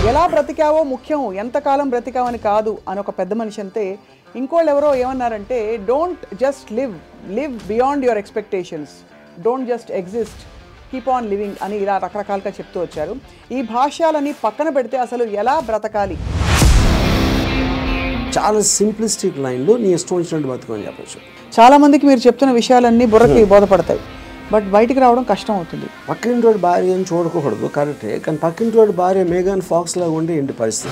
ఎలా బ్రతికావో ముఖ్యం, ఎంతకాలం బ్రతికావని కాదు అని ఒక పెద్ద మనిషి అంతే. ఇంకోళ్ళు ఎవరో ఏమన్నారంటే, don't just live beyond your expectations, don't just exist, keep on living అని ఇలా రకరకాలుగా చెప్తూ వచ్చారు. ఈ భాష్యాలని పక్కన పెడితే అసలు ఎలా బ్రతకాలి? చాలా సింప్లిస్టిక్ లైన్లో నీ ఇష్టం వచ్చినట్టు బతుకని చెప్పచ్చు. చాలామందికి మీరు చెప్తున్న విషయాలన్నీ బుర్రకి బోధపడతాయి, బట్ బయటికి రావడం కష్టం అవుతుంది. పక్కింటోడి భార్య అని చూడకూడదు, కరెక్టే. కానీ పక్కింటోడి భార్య మేఘన్ ఫాక్స్ లాగా ఉండే ఏంటి పరిస్థితి?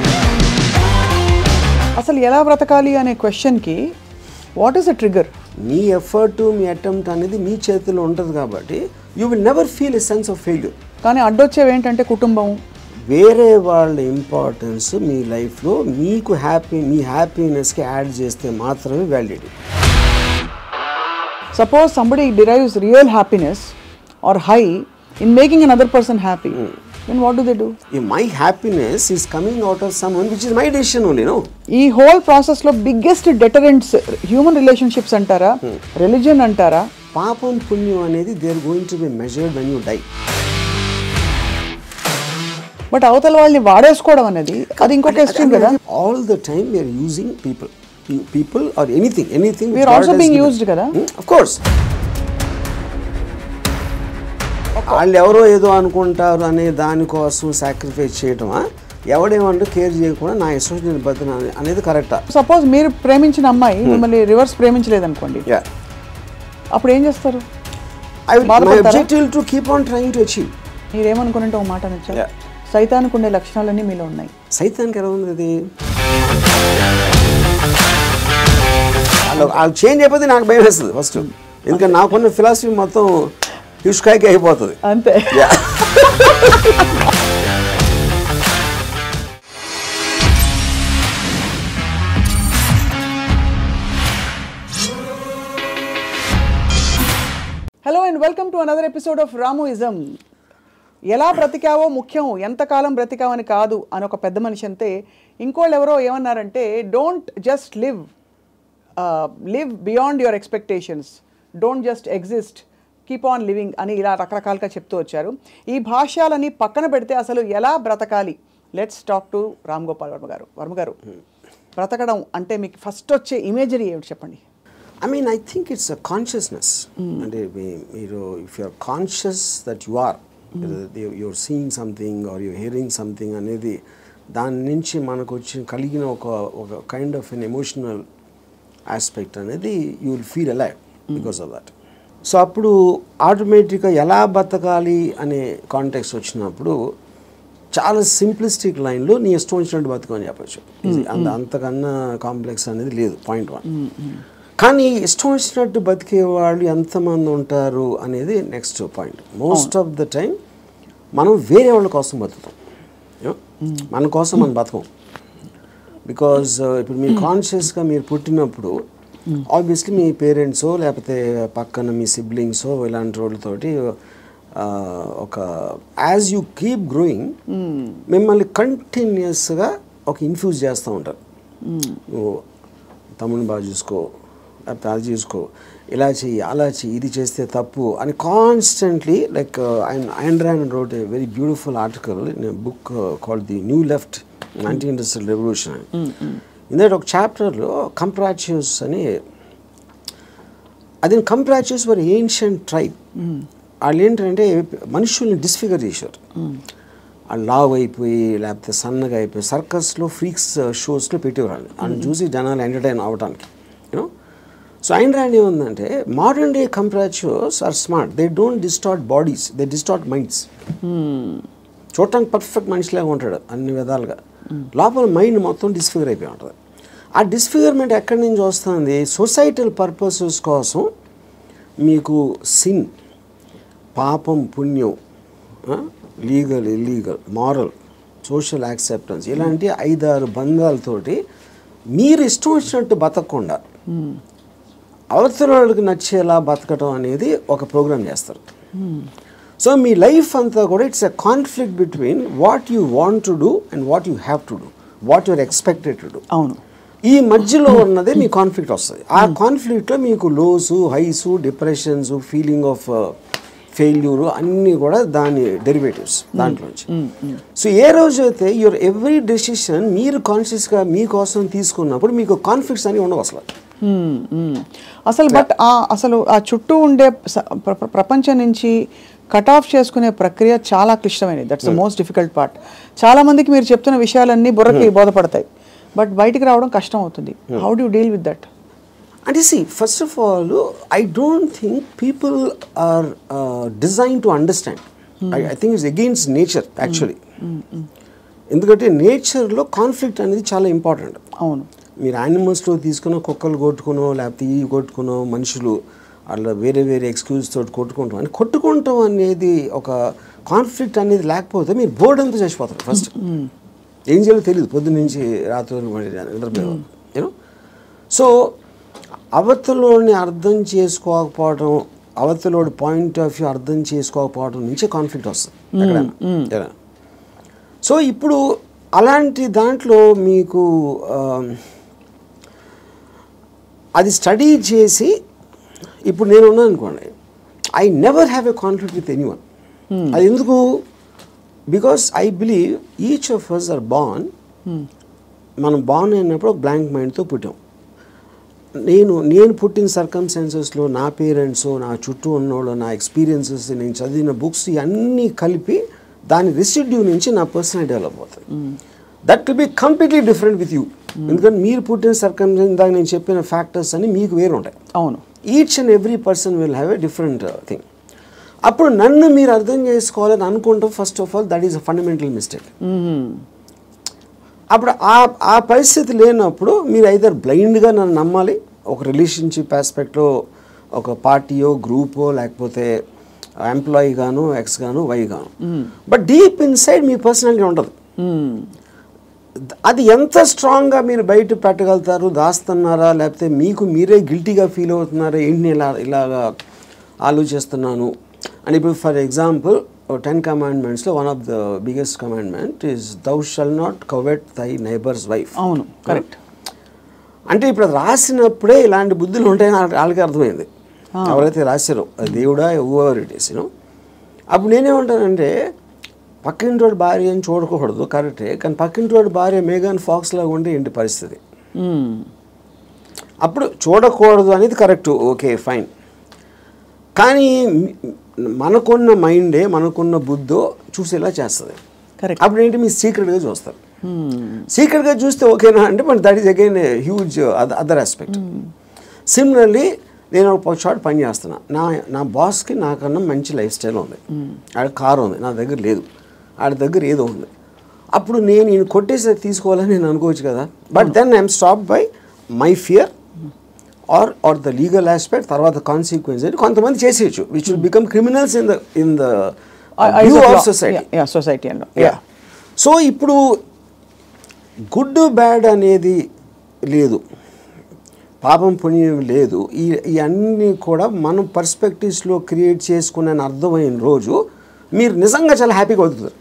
అసలు ఎలా బ్రతకాలి అనే క్వశ్చన్కి వాట్ ఈస్ ద ట్రిగర్? మీ ఎఫర్ట్, మీ అటెంప్ట్ అనేది మీ చేతిలో ఉంటుంది కాబట్టి you will never feel a sense of failure. కానీ అడ్డొచ్చేవి ఏంటంటే కుటుంబం, వేరే వాళ్ళ ఇంపార్టెన్స్ మీ లైఫ్లో మీకు మీ హ్యాపీనెస్కి యాడ్ చేస్తే మాత్రమే validity. Suppose somebody derives real happiness or high in making another person happy, then what do? My happiness is coming out of someone which is my decision only, no? ఈ whole process లో biggest deterrents human relationships అంటారా, religion అంటారా? పాపం పుణ్యం అనేది they are going to be measured when you die. But అవతల వాళ్ళని వాడేసుకోవడం అనేది అది ఇంకొక ఎక్స్ట్రీమ్ కదా. All the time we are using people or anything we are also being used kada. Of course. వాళ్ళు ఎవరో ఏదో అనుకుంటారు అనే దానికోసం సాక్రిఫైస్ చేయటమా, ఎవడేమంటూ కేర్ చేయకుండా నా ఇష్టం నేను బతున్నా అనేది కరెక్టా? సపోజ్ మీరు ప్రేమించిన అమ్మాయి మిమ్మల్ని రివర్స్ ప్రేమించలేదు అనుకోండి, అప్పుడు ఏం చేస్తారు? My objective to keep on trying to achieve. మీరేమనుకుంటే ఒక మాట నచ్చా, సైతానికి ఉండే లక్షణాలన్నీ మీలో ఉన్నాయి. సైతానికి ఎలా ఉంది అది? వాళ్ళు చేంజ్ అయిపోతే నాకు భయం వేస్తుంది ఫస్ట్, ఎందుకంటే నాకున్న ఫిలాసఫీ మొత్తం హిష్కాయికి అయిపోతుంది అంతే. Hello and welcome to another episode of Ramuism. ఎలా బ్రతికావో ముఖ్యం, ఎంతకాలం బ్రతికావని కాదు అని ఒక పెద్ద మనిషి అంతే. ఇంకోళ్ళు ఎవరో ఏమన్నారంటే, don't just live beyond your expectations, don't just exist, keep on living అని ఇలా రకరకాలుగా చెప్తూ వచ్చారు. ఈ భాష్యాలని పక్కన పెడితే అసలు ఎలా బ్రతకాలి? Let's talk to Ram Gopal Varma garu. Varma గారు, బ్రతకడం అంటే మీకు ఫస్ట్ వచ్చే ఇమేజరీ ఏమిటి చెప్పండి? I think it's a consciousness. And if you're conscious that you are, you're seeing something or you're hearing something అనేది దాని నుంచి మనకు వచ్చి కలిగిన ఒక kind of an emotional aspect అనేది you will feel alive because of that. So అప్పుడు ఆటోమేటిక్గా ఎలా బతకాలి అనే కాంటెక్స్ట్ వచ్చినప్పుడు చాలా సింప్లిస్టిక్ లైన్లో నీ ఇష్టం వచ్చినట్టు బతకని చెప్పచ్చు. అంతకన్నా కాంప్లెక్స్ అనేది లేదు, పాయింట్ 1. కానీ ఇష్టం వచ్చినట్టు బతికే వాళ్ళు ఎంతమంది ఉంటారు అనేది next point. Most of the time మనం వేరే వాళ్ళ కోసం బతుకుతాం, మన కోసం మనం బతకం. బికాజ్ ఇప్పుడు మీరు కాన్షియస్గా మీరు పుట్టినప్పుడు ఆబ్వియస్లీ మీ పేరెంట్సో లేకపోతే పక్కన మీ సిబ్లింగ్సో ఇలాంటి వాళ్ళతోటి ఒక యాజ్ యూ కీప్ గ్రోయింగ్ మిమ్మల్ని కంటిన్యూస్గా ఒక ఇన్ఫ్యూజ్ చేస్తూ ఉంటారు. నువ్వు తమ్ముని బాగా చూసుకో, లేకపోతే అది చూసుకో, ఇలా చెయ్యి, అలా చెయ్యి, ఇది చేస్తే తప్పు అని constantly. Like Ayn Rand wrote a very beautiful article in a book called The New Left, Anti-Industrial Revolution. ఇందులో ఒక చాప్టర్లో కంప్రాచ్యూస్ అని, అది కంప్రాచ్యూస్ వర్ ఏన్షియంట్ ట్రైబ్. వాళ్ళు ఏంటంటే మనుషుల్ని డిస్ఫిగర్ చేశారు. వాళ్ళు లావ్ అయిపోయి లేకపోతే సన్నగా అయిపోయి సర్కస్లో ఫ్రీక్స్ షోస్లో పెట్టేవాళ్ళు. వాళ్ళని చూసి జనాలు ఎంటర్టైన్ అవ్వడానికి, యూనో. సో Ayn Rand ఏముందంటే, modern day comprachicos are smart, they don't distort bodies, they distort minds. చూడటానికి పర్ఫెక్ట్ మనిషిలాగా ఉంటాడు అన్ని విధాలుగా, లోపల మైండ్ మొత్తం డిస్ఫిగర్ అయిపోయి ఉంటుంది. ఆ డిస్ఫిగర్మెంట్ ఎక్కడి నుంచి వస్తుంది? సొసైటల్ పర్పసెస్ కోసం మీకు సిన్, పాపం పుణ్యం, legal illegal, moral, social acceptance, ఇలాంటి 5-6 బంధాలతోటి మీరు ఇష్టం వచ్చినట్టు బతకకుండా అవతల వాళ్ళకి నచ్చేలా బతకటం అనేది ఒక ప్రోగ్రామ్ చేస్తారు. సో మీ లైఫ్ అంతా కూడా it's a conflict between what you want to do and what you have to do, what you're expected to do. అవును, ఈ మధ్యలో ఉన్నదే మీ కాన్ఫ్లిక్ట్ వస్తుంది. ఆ కాన్ఫ్లిక్ట్లో మీకు lows, highs, depressions, feeling of failure అన్నీ కూడా దాని డెరివేటివ్స్ దాంట్లోంచి. సో ఏ రోజైతే యువర్ ఎవ్రీ డెసిషన్ మీరు కాన్షియస్గా మీకోసం తీసుకున్నప్పుడు మీకు కాన్ఫ్లిక్ట్స్ అని ఉండవు అసలు. అసలు బట్ అసలు ఆ చుట్టూ ఉండే ప్రపంచం నుంచి కట్ ఆఫ్ చేసుకునే ప్రక్రియ చాలా క్లిష్టమైనది. That's the most difficult part. చాలా మందికి మీరు చెప్తున్న విషయాలన్నీ బుర్రకి బోధపడతాయి, బట్ బయటికి రావడం కష్టం అవుతుంది. How do you deal with that? అంటే first of all I don't think people are design to understand. I think it's against nature actually. ఎందుకంటే నేచర్లో కాన్ఫ్లిక్ట్ అనేది చాలా ఇంపార్టెంట్. అవును, మీరు యానిమల్స్లో తీసుకున్న కుక్కలు కొట్టుకునో లేకపోతే ఇవి కొట్టుకునో మనుషులు అట్లా వేరే వేరే ఎక్స్క్యూజ్ తోటి కొట్టుకుంటాం అని కొట్టుకుంటాం అనేది ఒక కాన్ఫ్లిక్ట్ అనేది లేకపోతే మీరు బోర్డు అంతా చచ్చిపోతారు. ఫస్ట్ ఏం చేయాలో తెలియదు, పొద్దున్న నుంచి రాత్రి యూనో. సో అవతలోని అర్థం చేసుకోకపోవడం, అవతలోడి పాయింట్ ఆఫ్ వ్యూ అర్థం చేసుకోకపోవడం నుంచే కాన్ఫ్లిక్ట్ వస్తుంది ఎక్కడైనా. సో ఇప్పుడు అలాంటి దాంట్లో మీకు అది స్టడీ చేసి ఇప్పుడు నేను ఉన్నాను అనుకోండి, I never have a conflict with anyone. అది ఎందుకు? Because I believe each of us are born. మనం బార్న్ అయినప్పుడు ఒక బ్లాంక్ మైండ్తో పుట్టాం. నేను పుట్టిన సర్కమ్స్టాన్సెస్లో నా పేరెంట్స్, నా చుట్టూ ఉన్నోళ్ళు, నా ఎక్స్పీరియన్సెస్, నేను చదివిన బుక్స్ ఇవన్నీ కలిపి దాని రెసిడ్యూ నుంచి నా పర్సనల్ డెవలప్ అవుతుంది. That will be completely different with you. ఎందుకంటే మీరు పుట్టిన సర్కమ్స్టాన్స్ దాకా నేను చెప్పిన ఫ్యాక్టర్స్ అన్ని మీకు వేరు ఉంటాయి. అవును, each and every person will have a different thing. అప్పుడు నన్ను మీరు అర్థం చేసుకోవాలని అనుకుంటాం. First of all that is a fundamental mistake. అప్పుడు ఆ పరిస్థితి లేనప్పుడు మీరు ఐదర్ బ్లైండ్గా నన్ను నమ్మాలి, ఒక రిలేషన్షిప్ ఆస్పెక్ట్లో ఒక పార్టీయో గ్రూపో లేకపోతే ఎంప్లాయీ గాను, ఎక్స్ గాను, వై గాను. బట్ డీప్ ఇన్సైడ్ మీ పర్సనాలిటీ ఉంటుంది. అది ఎంత స్ట్రాంగ్గా మీరు బయట పెట్టగలుగుతారు, దాస్తున్నారా లేకపోతే మీకు మీరే గిల్టీగా ఫీల్ అవుతున్నారా, ఏంటి ఇలాగా ఆలోచిస్తున్నాను అని. ఇప్పుడు ఫర్ ఎగ్జాంపుల్ 10 commandments లో one of the biggest commandment is thou shall not covet thy neighbour's wife. అవును, కరెక్ట్. అంటే ఇప్పుడు రాసినప్పుడే ఇలాంటి బుద్ధులు ఉంటాయని వాళ్ళకి అర్థమైంది, ఎవరైతే రాశారో దేవుడా ఎవర్ ఇట్ ఈస్ యూనో. అప్పుడు నేనేమంటానంటే పక్కింటోడి భార్య అని చూడకూడదు, కరెక్టే, కానీ పక్కింటోడి భార్య మేఘన్ ఫాక్స్ లాగా ఉంటే ఏంటి పరిస్థితి? అప్పుడు చూడకూడదు అనేది కరెక్ట్, ఓకే ఫైన్. కానీ మనకున్న మైండే, మనకున్న బుద్ధో చూసేలా చేస్తుంది. అప్పుడు ఏంటి మీరు సీక్రెట్గా చూస్తారు. సీక్రెట్గా చూస్తే ఓకేనా అంటే but that is again a huge other aspect. Similarly నేను ఒక షార్ట్ పని చేస్తున్నా, నా బాస్కి నాకన్నా మంచి లైఫ్ స్టైల్ ఉంది, ఆడ కారు ఉంది, నా దగ్గర లేదు, ఆడ దగ్గర ఏదో ఉంది. అప్పుడు నేను ఈయన కొట్టేసి తీసుకోవాలని నేను అనుకోవచ్చు కదా. But then I'm stop by my fear or the legal aspect, తర్వాత కాన్సిక్వెన్స్ అంటే కొంతమంది చేసేయచ్చు which will become criminals in the view of society. So ఇప్పుడు గుడ్ బ్యాడ్ అనేది లేదు, పాపం పుణ్యం లేదు, ఇవన్నీ కూడా మనం పర్స్పెక్టివ్స్లో క్రియేట్ చేసుకునే అర్థమైన రోజు మీరు నిజంగా చాలా హ్యాపీగా అవుతుంది.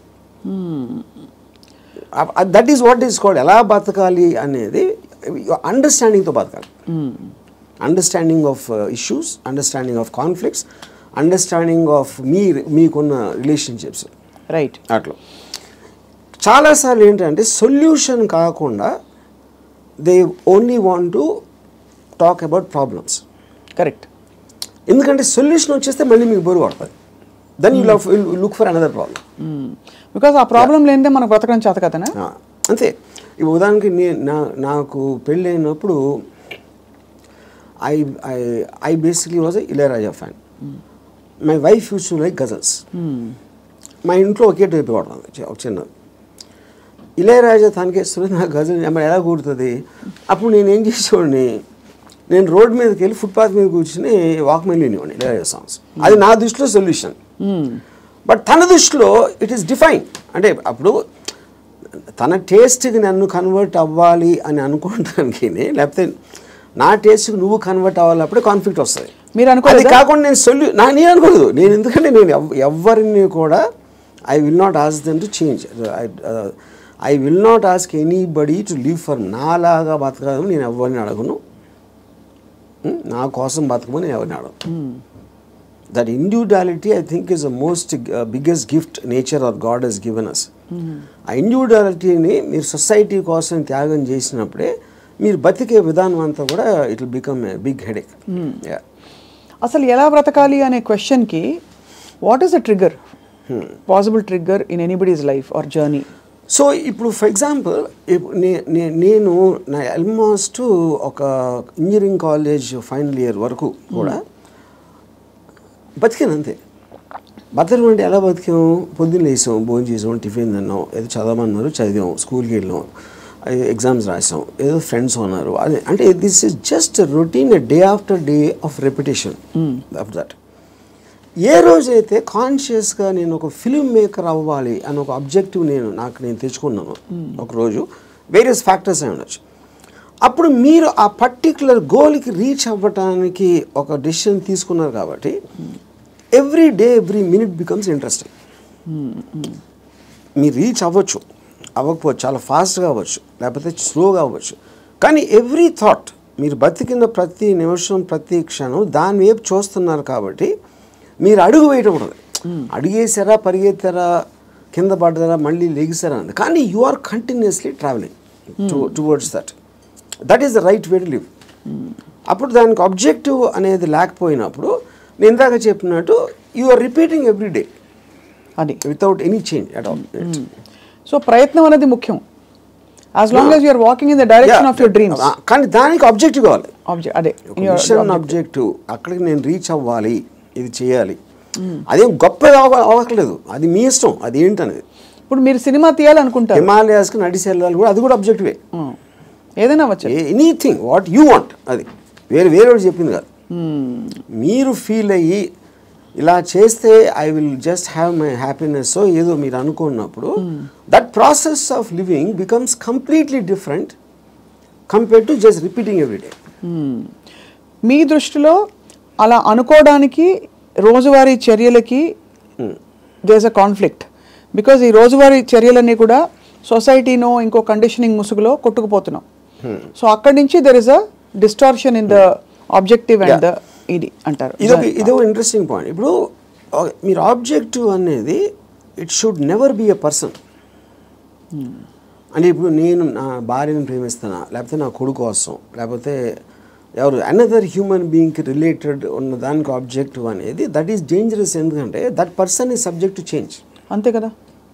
That is what is called ఎలా బతకాలి అనేది అండర్స్టాండింగ్తో బతకాలి. Understanding of issues, understanding of conflicts, understanding of మీకున్న రిలేషన్షిప్స్. రైట్. అట్లా చాలాసార్లు ఏంటంటే సొల్యూషన్ కాకుండా they only want to talk about problems. Correct. ఎందుకంటే సొల్యూషన్ వచ్చేస్తే మళ్ళీ మీకు బరువు పడుతుంది. Then you look for another problem. Because ఆ ప్రాబ్లం లేనిదే మనకు బ్రతకడం చేత కదనా. అంతే. ఇప్పుడు ఉదాహరణకి నాకు పెళ్ళి అయినప్పుడు I basically was a Ilaiyaraaja fan. My wife use to like ghazals. మా ఇంట్లో ఒకే టైప్ పడుతుంది ఒక చిన్న ఇళయరాజా తనకేస్తుంది, నాకు గజల్ ఎలా కూడుతుంది. అప్పుడు నేనేం చేసేవాడిని, నేను రోడ్ మీదకి వెళ్ళి ఫుట్పాత్ మీద కూర్చుని వాక్మెన్ వినేవాడిని ఇళయరాజా సాంగ్స్. అది నా దృష్టిలో సొల్యూషన్. బట్ తన దృష్టిలో ఇట్ ఈస్ డిఫైన్. అంటే అప్పుడు తన టేస్ట్కి నన్ను కన్వర్ట్ అవ్వాలి అని అనుకోవడానికి, లేకపోతే నా టేస్ట్కి నువ్వు కన్వర్ట్ అవ్వాలి, అప్పుడే కాన్ఫ్లిక్ట్ వస్తుంది. మీరు అనుకోలేదు. అది కాకుండా నేను అనుకోలేదు. నేను ఎందుకంటే నేను ఎవరిని కూడా I will not ask them to change. I will not ask anybody to live for నాలాగా బతకడం నేను ఎవరిని అడగను, నా కోసం బతకమని ఎవరిని అడగను. That individuality, I think, is the most biggest gift nature or God has given us. ఆ ఇండివిజువాలిటీని మీరు సొసైటీ కోసం త్యాగం చేసినప్పుడే మీరు బతికే విధానం అంతా కూడా it will become a big headache. అసలు ఎలా బ్రతకాలి అనే క్వశ్చన్కి what is the trigger, possible trigger in anybody's life or journey? So ఇప్పుడు ఫర్ ఎగ్జాంపుల్ నేను నా ఆల్మోస్ట్ ఒక ఇంజనీరింగ్ కాలేజ్ ఫైనల్ ఇయర్ వరకు కూడా బతికాను అంతే. బతకడం అంటే ఎలా బతికాం? పొద్దున్న లేసాం, భోజనం చేసాం, టిఫిన్ తిన్నాం, ఏదో చదవమన్నారు చదివాం, స్కూల్కి వెళ్ళాం, ఎగ్జామ్స్ రాసాం, ఏదో ఫ్రెండ్స్ ఉన్నారు. అదే అంటే this is just routine, day after day of repetition of that. ఏ రోజైతే కాన్షియస్గా నేను ఒక ఫిల్మ్ మేకర్ అవ్వాలి అని ఒక ఆబ్జెక్టివ్ నేను తెచ్చుకున్నాను ఒకరోజు, వేరియస్ ఫ్యాక్టర్స్ అయి ఉండొచ్చు, అప్పుడు మీరు ఆ పర్టిక్యులర్ గోల్కి రీచ్ అవ్వటానికి ఒక డెసిషన్ తీసుకున్నారు కాబట్టి every day every minute becomes interesting. మీరు రీచ్ అవ్వచ్చు, అవ్వకపోవచ్చు, చాలా ఫాస్ట్గా అవ్వచ్చు, లేకపోతే స్లోగా అవ్వచ్చు, కానీ ఎవ్రీ థాట్, మీరు బతికిన ప్రతి నిమిషం ప్రతి క్షణం దాని వైపు చూస్తున్నారు కాబట్టి మీరు అడుగు వేయటం ఉండదు. అడిగేసారా, పరిగెత్తారా, కింద పడ్డారా, మళ్ళీ లెగిసారా అన్నది, కానీ you are continuously travelling towards that. That is the right way to live. అప్పుడు దానికి ఆబ్జెక్టివ్ అనేది లేకపోయినప్పుడు నేను ఇందాక చెప్పినట్టు you are repeating every day అది without any change at all. So ప్రయత్నం అనేది ముఖ్యం, as long as you are walking in the direction of your dreams. కానీ దానికి ఆబ్జెక్టివ్ కావాలి, అదే మిషన్ ఆబ్జెక్టివ్. అక్కడికి నేను రీచ్ అవ్వాలి, ఇది చేయాలి, అదేం గొప్ప అవ్వట్లేదు, అది మీ ఇష్టం, అది ఏంటనేది. ఇప్పుడు మీరు సినిమా తీయాలనుకుంటారు, హిమాలయాస్కి నడిచి వెళ్ళాలి కూడా, అది కూడా ఆబ్జెక్టివే. ఏదైనా అవ్వచ్చు, ఎనీథింగ్ వాట్ యూ వాంట్, అది వేరే చెప్పింది కాదు. మీరు ఫీల్ అయ్యి ఇలా చేస్తే I will just have my happiness ఏదో మీరు అనుకున్నప్పుడు that process of living becomes completely different compared to just repeating every day. మీ దృష్టిలో అలా అనుకోవడానికి రోజువారీ చర్యలకి there is a conflict, because ఈ రోజువారీ చర్యలన్నీ కూడా సొసైటీనో ఇంకో కండిషనింగ్ ముసుగులో కొట్టుకుపోతున్నాం. సో అక్కడి నుంచి there is a distortion in the objective and the ఇది అంటారు. ఇదొక ఇంట్రెస్టింగ్ పాయింట్. ఇప్పుడు మీరు ఆబ్జెక్టివ్ అనేది it should never be a person. అంటే ఇప్పుడు నేను నా భార్యను ప్రేమిస్తానా, లేకపోతే నా కొడుకు కోసం, లేకపోతే ఎవరు అనదర్ హ్యూమన్ బీయింగ్కి రిలేటెడ్ ఉన్న దానికి ఆబ్జెక్టివ్ అనేది దట్ ఈస్ డేంజరస్. ఎందుకంటే that person is subject to change. అంతే కదా.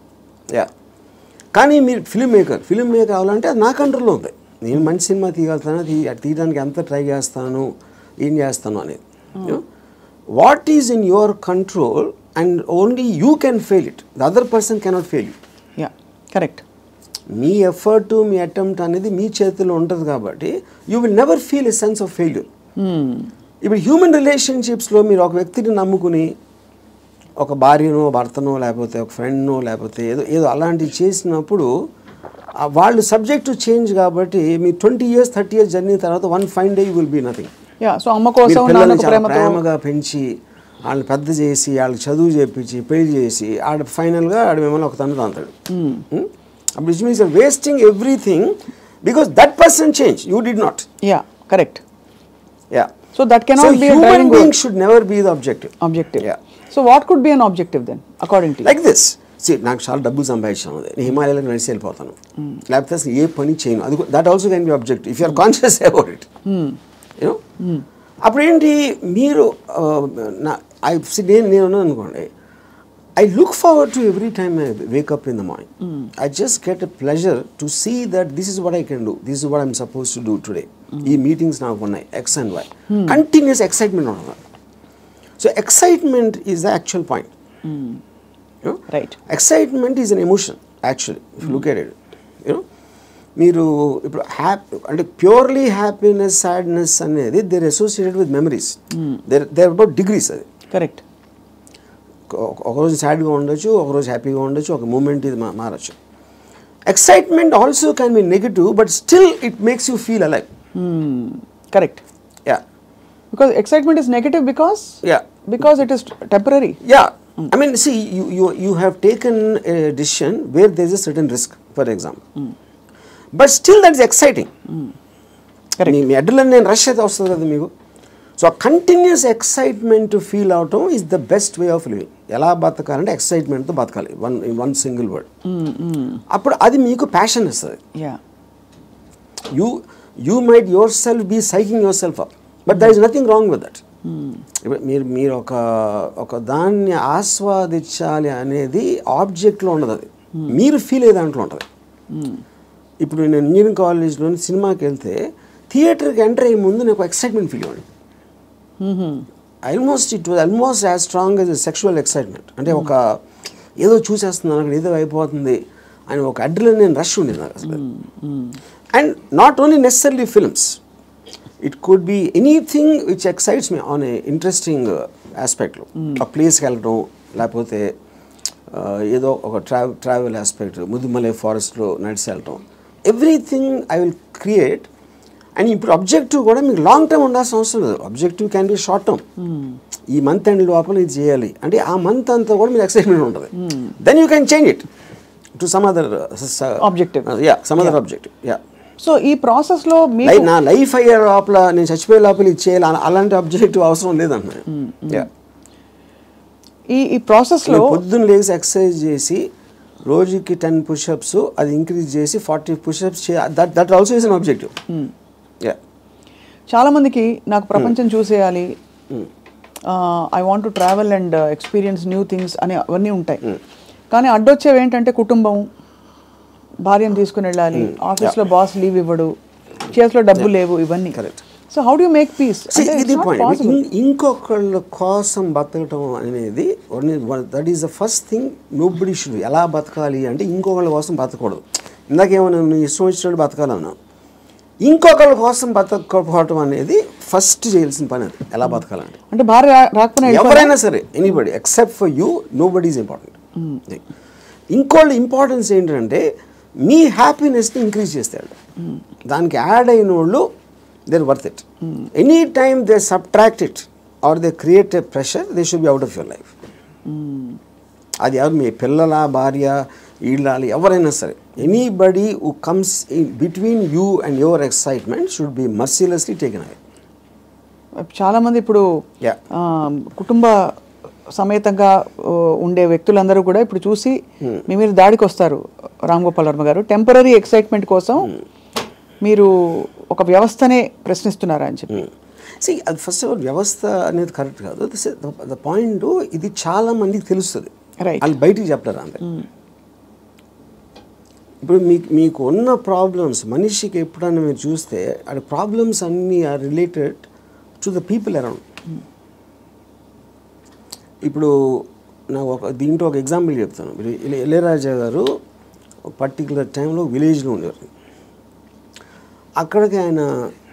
కానీ మీరు ఫిల్మ్ మేకర్ అవ్వాలంటే అది నా కంట్రోల్లో ఉంది. నేను మంచి సినిమా తీయగలుగుతాను, తీయడానికి ఎంత ట్రై చేస్తాను, ఏం చేస్తాను అనేది. What is in your control and only you can fail it, the other person cannot fail you. Correct. మీ ఎఫర్ట్, మీ అటెంప్ట్ అనేది మీ చేతిలో ఉంటుంది కాబట్టి you will never feel a sense of failure. ఇప్పుడు హ్యూమన్ రిలేషన్షిప్స్లో మీరు ఒక వ్యక్తిని నమ్ముకుని ఒక భార్యనో, భర్తనో, లేకపోతే ఒక ఫ్రెండ్నో, లేకపోతే ఏదో అలాంటివి చేసినప్పుడు వాళ్ళు సబ్జెక్ట్ టు చేంజ్ కాబట్టి మీ 20 years 30 years జర్నీ తర్వాత one fine day you will be nothing. So అమ్మ కోసం ప్రేమగా పెంచి వాళ్ళని పెద్ద చేసి వాళ్ళకి చదువు చేపించి పెళ్లి చేసి ఫైనల్గా మిమ్మల్ని ఒక తండ్రి అంటాడు. which means you're wasting everything because that person changed, you did not. Correct. So that cannot be a driving human being should never be the objective. So what could be an objective then according to you? Like this, see, నాకు చాలా డబ్బులు సంపాదించాను, నేను హిమాలయాలకు నడిచి వెళ్ళిపోతాను, లేకపోతే అసలు ఏ పని చేయను, అది that also can be objective if you are conscious about it. You know అప్పుడు ఏంటి మీరు నేను అనుకోండి, I look forward to every time I wake up in the morning. I just get a pleasure to see that this is what I can do. This is what I'm supposed to do today. These meetings now ఉన్నాయి X and Y. Continuous excitement on that. So excitement is the actual point. You know? Right. Excitement is an emotion actually. If you look at it, you know, మీరు ఇప్పుడు అంటే purely happiness, sadness అనేది they're associated with memories. They're about degrees. అది correct. ఒకరోజు సాడ్గా ఉండొచ్చు, ఒకరోజు హ్యాపీగా ఉండొచ్చు, ఒక మూమెంట్ ఇది మారచ్చు. Excitement also can be negative but still it makes you feel alive. Correct. Because excitement is negative because it is temporary. I mean, see, you have taken a decision where there is a certain risk, for example, but still that is exciting. Correct. మీ adrenaline rush అయితే వస్తుంది కదా మీకు. So continuous excitement feel అవటం is the best way of living. ఎలా బతకాలంటే ఎక్సైట్మెంట్తో బతకాలి, one single word. అప్పుడు అది మీకు ప్యాషన్ ఇస్తుంది. You might yourself be psyching yourself up, but there is nothing wrong with that. మీరు ఒక దాన్ని ఆస్వాదించాలి అనేది ఆబ్జెక్ట్లో ఉండదు, అది మీరు ఫీల్ అయ్యే దాంట్లో ఉంటుంది. ఇప్పుడు నేను ఇంజనీరింగ్ కాలేజ్లో సినిమాకి వెళ్తే థియేటర్కి ఎంటర్ అయ్యే ముందు నాకు ఎక్సైట్మెంట్ ఫీల్ అవ్వండి. It was almost as strong as sexual excitement. అంటే ఒక ఏదో చూసేస్తున్నాను, అక్కడ ఏదో అయిపోతుంది అని ఒక అడ్రినలిన్ రష్ ఉండేది నాకు అసలు. And not only necessary films, it could be anything which excites me on a interesting ఆస్పెక్ట్లో. ఒక ప్లేస్కి వెళ్ళడం, లేకపోతే ఏదో ఒక ట్రావెల్ ఆస్పెక్ట్, ముదుమలై ఫారెస్ట్లో నడిచి వెళ్ళటం, everything I will create. And ఇప్పుడు అబ్జెక్టివ్ కూడా మీకు లాంగ్ టర్మ్ ఉండాల్సిన అవసరం లేదు. Objective can be short term. ఈ మంత్ ఎండ్ లోపల ఇది చేయాలి అంటే ఆ మంత్ అంతా కూడా మీకు ఎక్సైట్మెంట్ ఉంటుంది. Then you can change it to some other objective. Some other objective. So ఈ ప్రాసెస్లో నా లైఫ్ అయ్యే లోపల, నేను చచ్చిపోయే లోపల ఇది చేయాలి, అలాంటి అబ్జెక్టివ్ అవసరం లేదన్నా. ఈ ప్రాసెస్లో పొద్దున్న లేచి ఎక్సర్సైజ్ చేసి రోజుకి 10 పుషప్స్ అది ఇంక్రీజ్ చేసి 40 pushups that also is an objective. చాలా మందికి నాకు ప్రపంచం చూసేయాలి, I want to travel and experience new things అని అవన్నీ ఉంటాయి. కానీ అడ్డొచ్చేవి ఏంటంటే కుటుంబం, భార్యను తీసుకుని వెళ్ళాలి, ఆఫీస్లో బాస్ లీవ్ ఇవ్వడు, చేతిలో డబ్బు లేవు, ఇవన్నీ. So how do you make peace? ఇది పాయింట్. ఇంకొకళ్ళ కోసం బతకటం అనేది that is the first thing nobody should. ఎలా బతకాలి అంటే ఇంకొకళ్ళ కోసం బతకూడదు. ఇందాకేమన్నా నువ్వు ఇష్టం వచ్చినట్టు బతకాలన్నా, ఇంకొకళ్ళ కోసం బతకపోవటం అనేది ఫస్ట్ చేయాల్సిన పని. అది ఎలా బతకాలంటే, అంటే భార్య రాకపోయినా ఎవరైనా సరే, anybody except for you, nobody is important. ఇంకోళ్ళ ఇంపార్టెన్స్ ఏంటంటే మీ హ్యాపీనెస్ని ఇంక్రీజ్ చేస్తాడు. దానికి యాడ్ అయిన వాళ్ళు they're worth it. Anytime they subtract it or they create a pressure, they should be out of your life. అది ఎవరు, మీ పిల్లల, భార్య, ఇళ్ళాలి, ఎవరైనా సరే, anybody who comes in between you and your excitement should be mercilessly taken away. చాలామంది ఇప్పుడు కుటుంబ సమేతంగా ఉండే వ్యక్తులందరూ కూడా ఇప్పుడు చూసి మీ మీద దాడికి వస్తారు. రామ్ గోపాల్ వర్మ గారు టెంపరీ ఎక్సైట్మెంట్ కోసం మీరు ఒక వ్యవస్థనే ప్రశ్నిస్తున్నారా అని చెప్పి. అది ఫస్ట్ ఆఫ్ ఆల్ వ్యవస్థ అనేది కరెక్ట్ కాదు. ద పాయింట్, ఇది చాలా మందికి తెలుస్తుంది, వాళ్ళు బయటికి చెప్తారు అంతే. ఇప్పుడు మీకు ఉన్న ప్రాబ్లమ్స్, మనిషికి ఎప్పుడన్నా మీరు చూస్తే ఆ ప్రాబ్లమ్స్ అన్నీ are related to the people around. ఇప్పుడు నాకు దీంట్లో ఒక ఎగ్జాంపుల్ చెప్తాను. ఇళయరాజా గారు పర్టికులర్ టైంలో విలేజ్లో ఉండేవారు. అక్కడికి ఆయన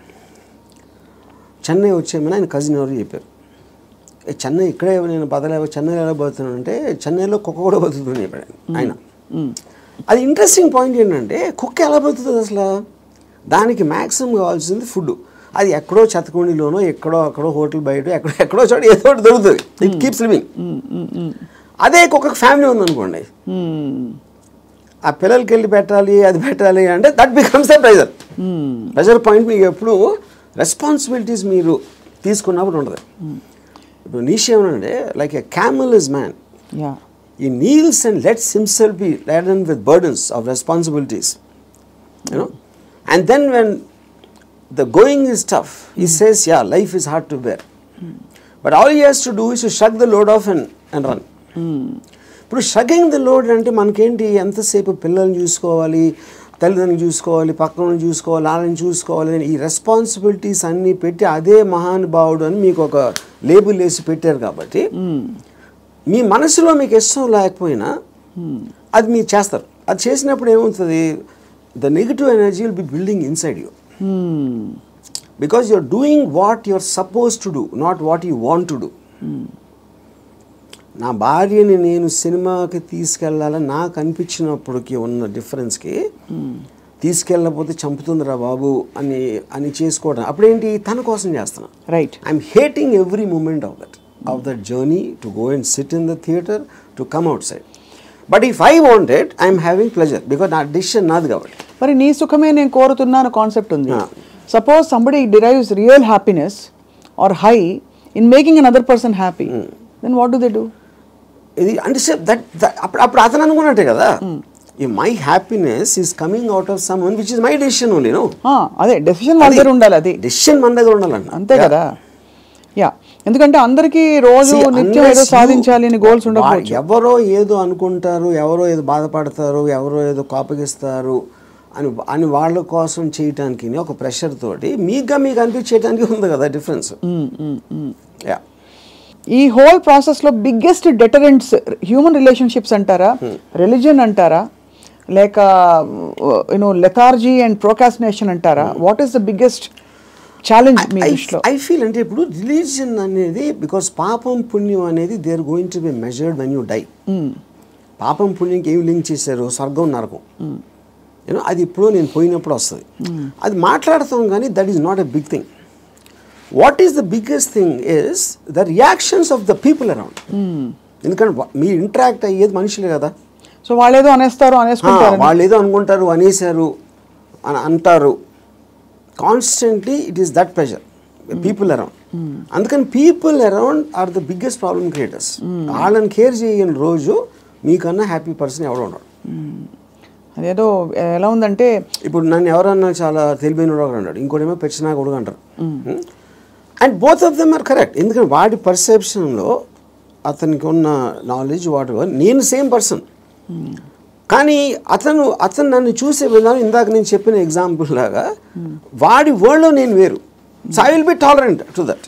చెన్నై వచ్చేమని ఆయన కజిన్ ఎవరు చెప్పారు. చెన్నై ఇక్కడే నేను బతలేవో, చెన్నైలో ఎలా బతుకుతున్నాను అంటే చెన్నైలో కుక్క కూడా బతుకుతుంది చెప్పాడు ఆయన. అది ఇంట్రెస్టింగ్ పాయింట్ ఏంటంటే, కుక్క ఎలా బతుకుతుంది అసలు? దానికి మ్యాక్సిమం కావాల్సింది ఫుడ్. అది ఎక్కడో చెత్తకుండిలోనో, ఎక్కడో అక్కడో హోటల్ బయట ఎక్కడో చోట ఏదో ఒకటి దొరుకుతుంది. It keeps living. అదే కుక్కకు ఫ్యామిలీ ఉందనుకోండి, ఆ పిల్లలకి వెళ్ళి పెట్టాలి, అది పెట్టాలి అంటే that becomes the pressure. Pressure point మీకు ఎప్పుడు రెస్పాన్సిబిలిటీస్ మీరు తీసుకున్నప్పుడు ఉంటుంది. ఇప్పుడు నీషే ఏమనంటే, like a camel is man, he kneels and lets himself be laden with burdens of responsibilities, you know. And then when the going is tough, he says, yeah, life is hard to bear. But all he has to do is to shrug the load off and run. ఇప్పుడు షగ్గింగ్ the load అంటే మనకేంటి, ఎంతసేపు పిల్లల్ని చూసుకోవాలి, తల్లిదండ్రులు చూసుకోవాలి, పక్కన చూసుకోవాలి, వాళ్ళని చూసుకోవాలి, ఈ రెస్పాన్సిబిలిటీస్ అన్నీ పెట్టి అదే మహానుభావుడు అని మీకు ఒక లేబుల్ వేసి పెట్టారు. కాబట్టి మీ మనసులో మీకు ఇష్టం లేకపోయినా అది మీరు చేస్తారు. అది చేసినప్పుడు ఏమవుతుంది, the negative energy will be building inside you, because you are doing what you are suppose to do, not what you want to do. నా భార్యని నేను సినిమాకి తీసుకెళ్ళాలని నాకు అనిపించినప్పటికి ఉన్న డిఫరెన్స్కి, తీసుకెళ్ళకపోతే చంపుతుందిరా బాబు అని చేసుకోవడం అప్పుడేంటి, తన కోసం చేస్తున్నా. Right. I'm hating every moment of that journey to go and sit in the theater, to come outside. But if I want it, I am having pleasure because నా decision నాది కాబట్టి. మరి నీ సుఖమే నేను కోరుతున్నాను కాన్సెప్ట్ ఉంది. Suppose somebody derives real happiness or high in making another person happy, then what do they do? ఇది అంటే అప్పుడు అతను అనుకున్నట్టే కదా, my happiness is coming out of someone which is my decision only. No, అదే decision మన దగ్గర ఉండాలి, అది డెసిషన్ మన దగ్గర ఉండాలన్న, అంతే కదా. యా, ఎందుకంటే అందరికీ రోజు నిత్యం ఏదో సాధించాలి అని గోల్స్ ఉండకపోవచ్చు. ఎవరో ఏదో అనుకుంటారు, ఎవరో ఏదో బాధపడతారు, ఎవరో ఏదో కోపగిస్తారు అని వాళ్ళ కోసం చేయటానికి ఒక ప్రెషర్ తోటి మీకు అనిపించేయడానికి ఉంది కదా డిఫరెన్స్. యా, ఈ హోల్ ప్రాసెస్లో బిగ్గెస్ట్ డెటరెంట్స్ హ్యూమన్ రిలేషన్షిప్స్ అంటారా, రిలీజన్ అంటారా, లేక లెథార్జీ అండ్ ప్రోకాస్టినేషన్ అంటారా? What is the biggest challenge మీ దృష్టిలో? ఐ ఫీల్ అంటే ఇప్పుడు రిలీజన్ అనేది, బికాస్ పాపం పుణ్యం అనేది they are going to be measured when you die. పాపం పుణ్యంకి ఏమి లింక్ చేశారు? స్వర్గం నరకం. అది ఇప్పుడు నేను పోయినప్పుడు వస్తుంది, అది మాట్లాడతాం, కానీ that is not a big thing. What is the biggest thing is the reactions of the people around. ఎందుకంటే మీరు ఇంటరాక్ట్ అయ్యేది మనుషులే కదా. సో వాళ్ళు ఏదో అనేసుకుంటారు, వాళ్ళు ఏదో అనుకుంటారు, అనేసారు అని అంటారు. Constantly it is that pressure, people around. అందుకని people around are the biggest problem creators. వాళ్ళని కేర్ చేయని రోజు మీకన్నా హ్యాపీ పర్సన్ ఎవడో ఉన్నాడు. అదేదో ఎలా ఉందంటే, ఇప్పుడు నన్ను ఎవరన్నా చాలా తెలివైన వాడు అన్నాడు, ఇంకోటేమో పెచ్చినా కొడుకు అంటారు. And both of them are correct. ఎందుకంటే వాడి పర్సెప్షన్లో అతనికి ఉన్న నాలెడ్జ్ వాటి నేను సేమ్ పర్సన్, కానీ అతను నన్ను చూసే విధానం ఇందాక నేను చెప్పిన ఎగ్జాంపుల్ లాగా వాడి వరల్డ్లో నేను వేరు. So I will be tolerant to that.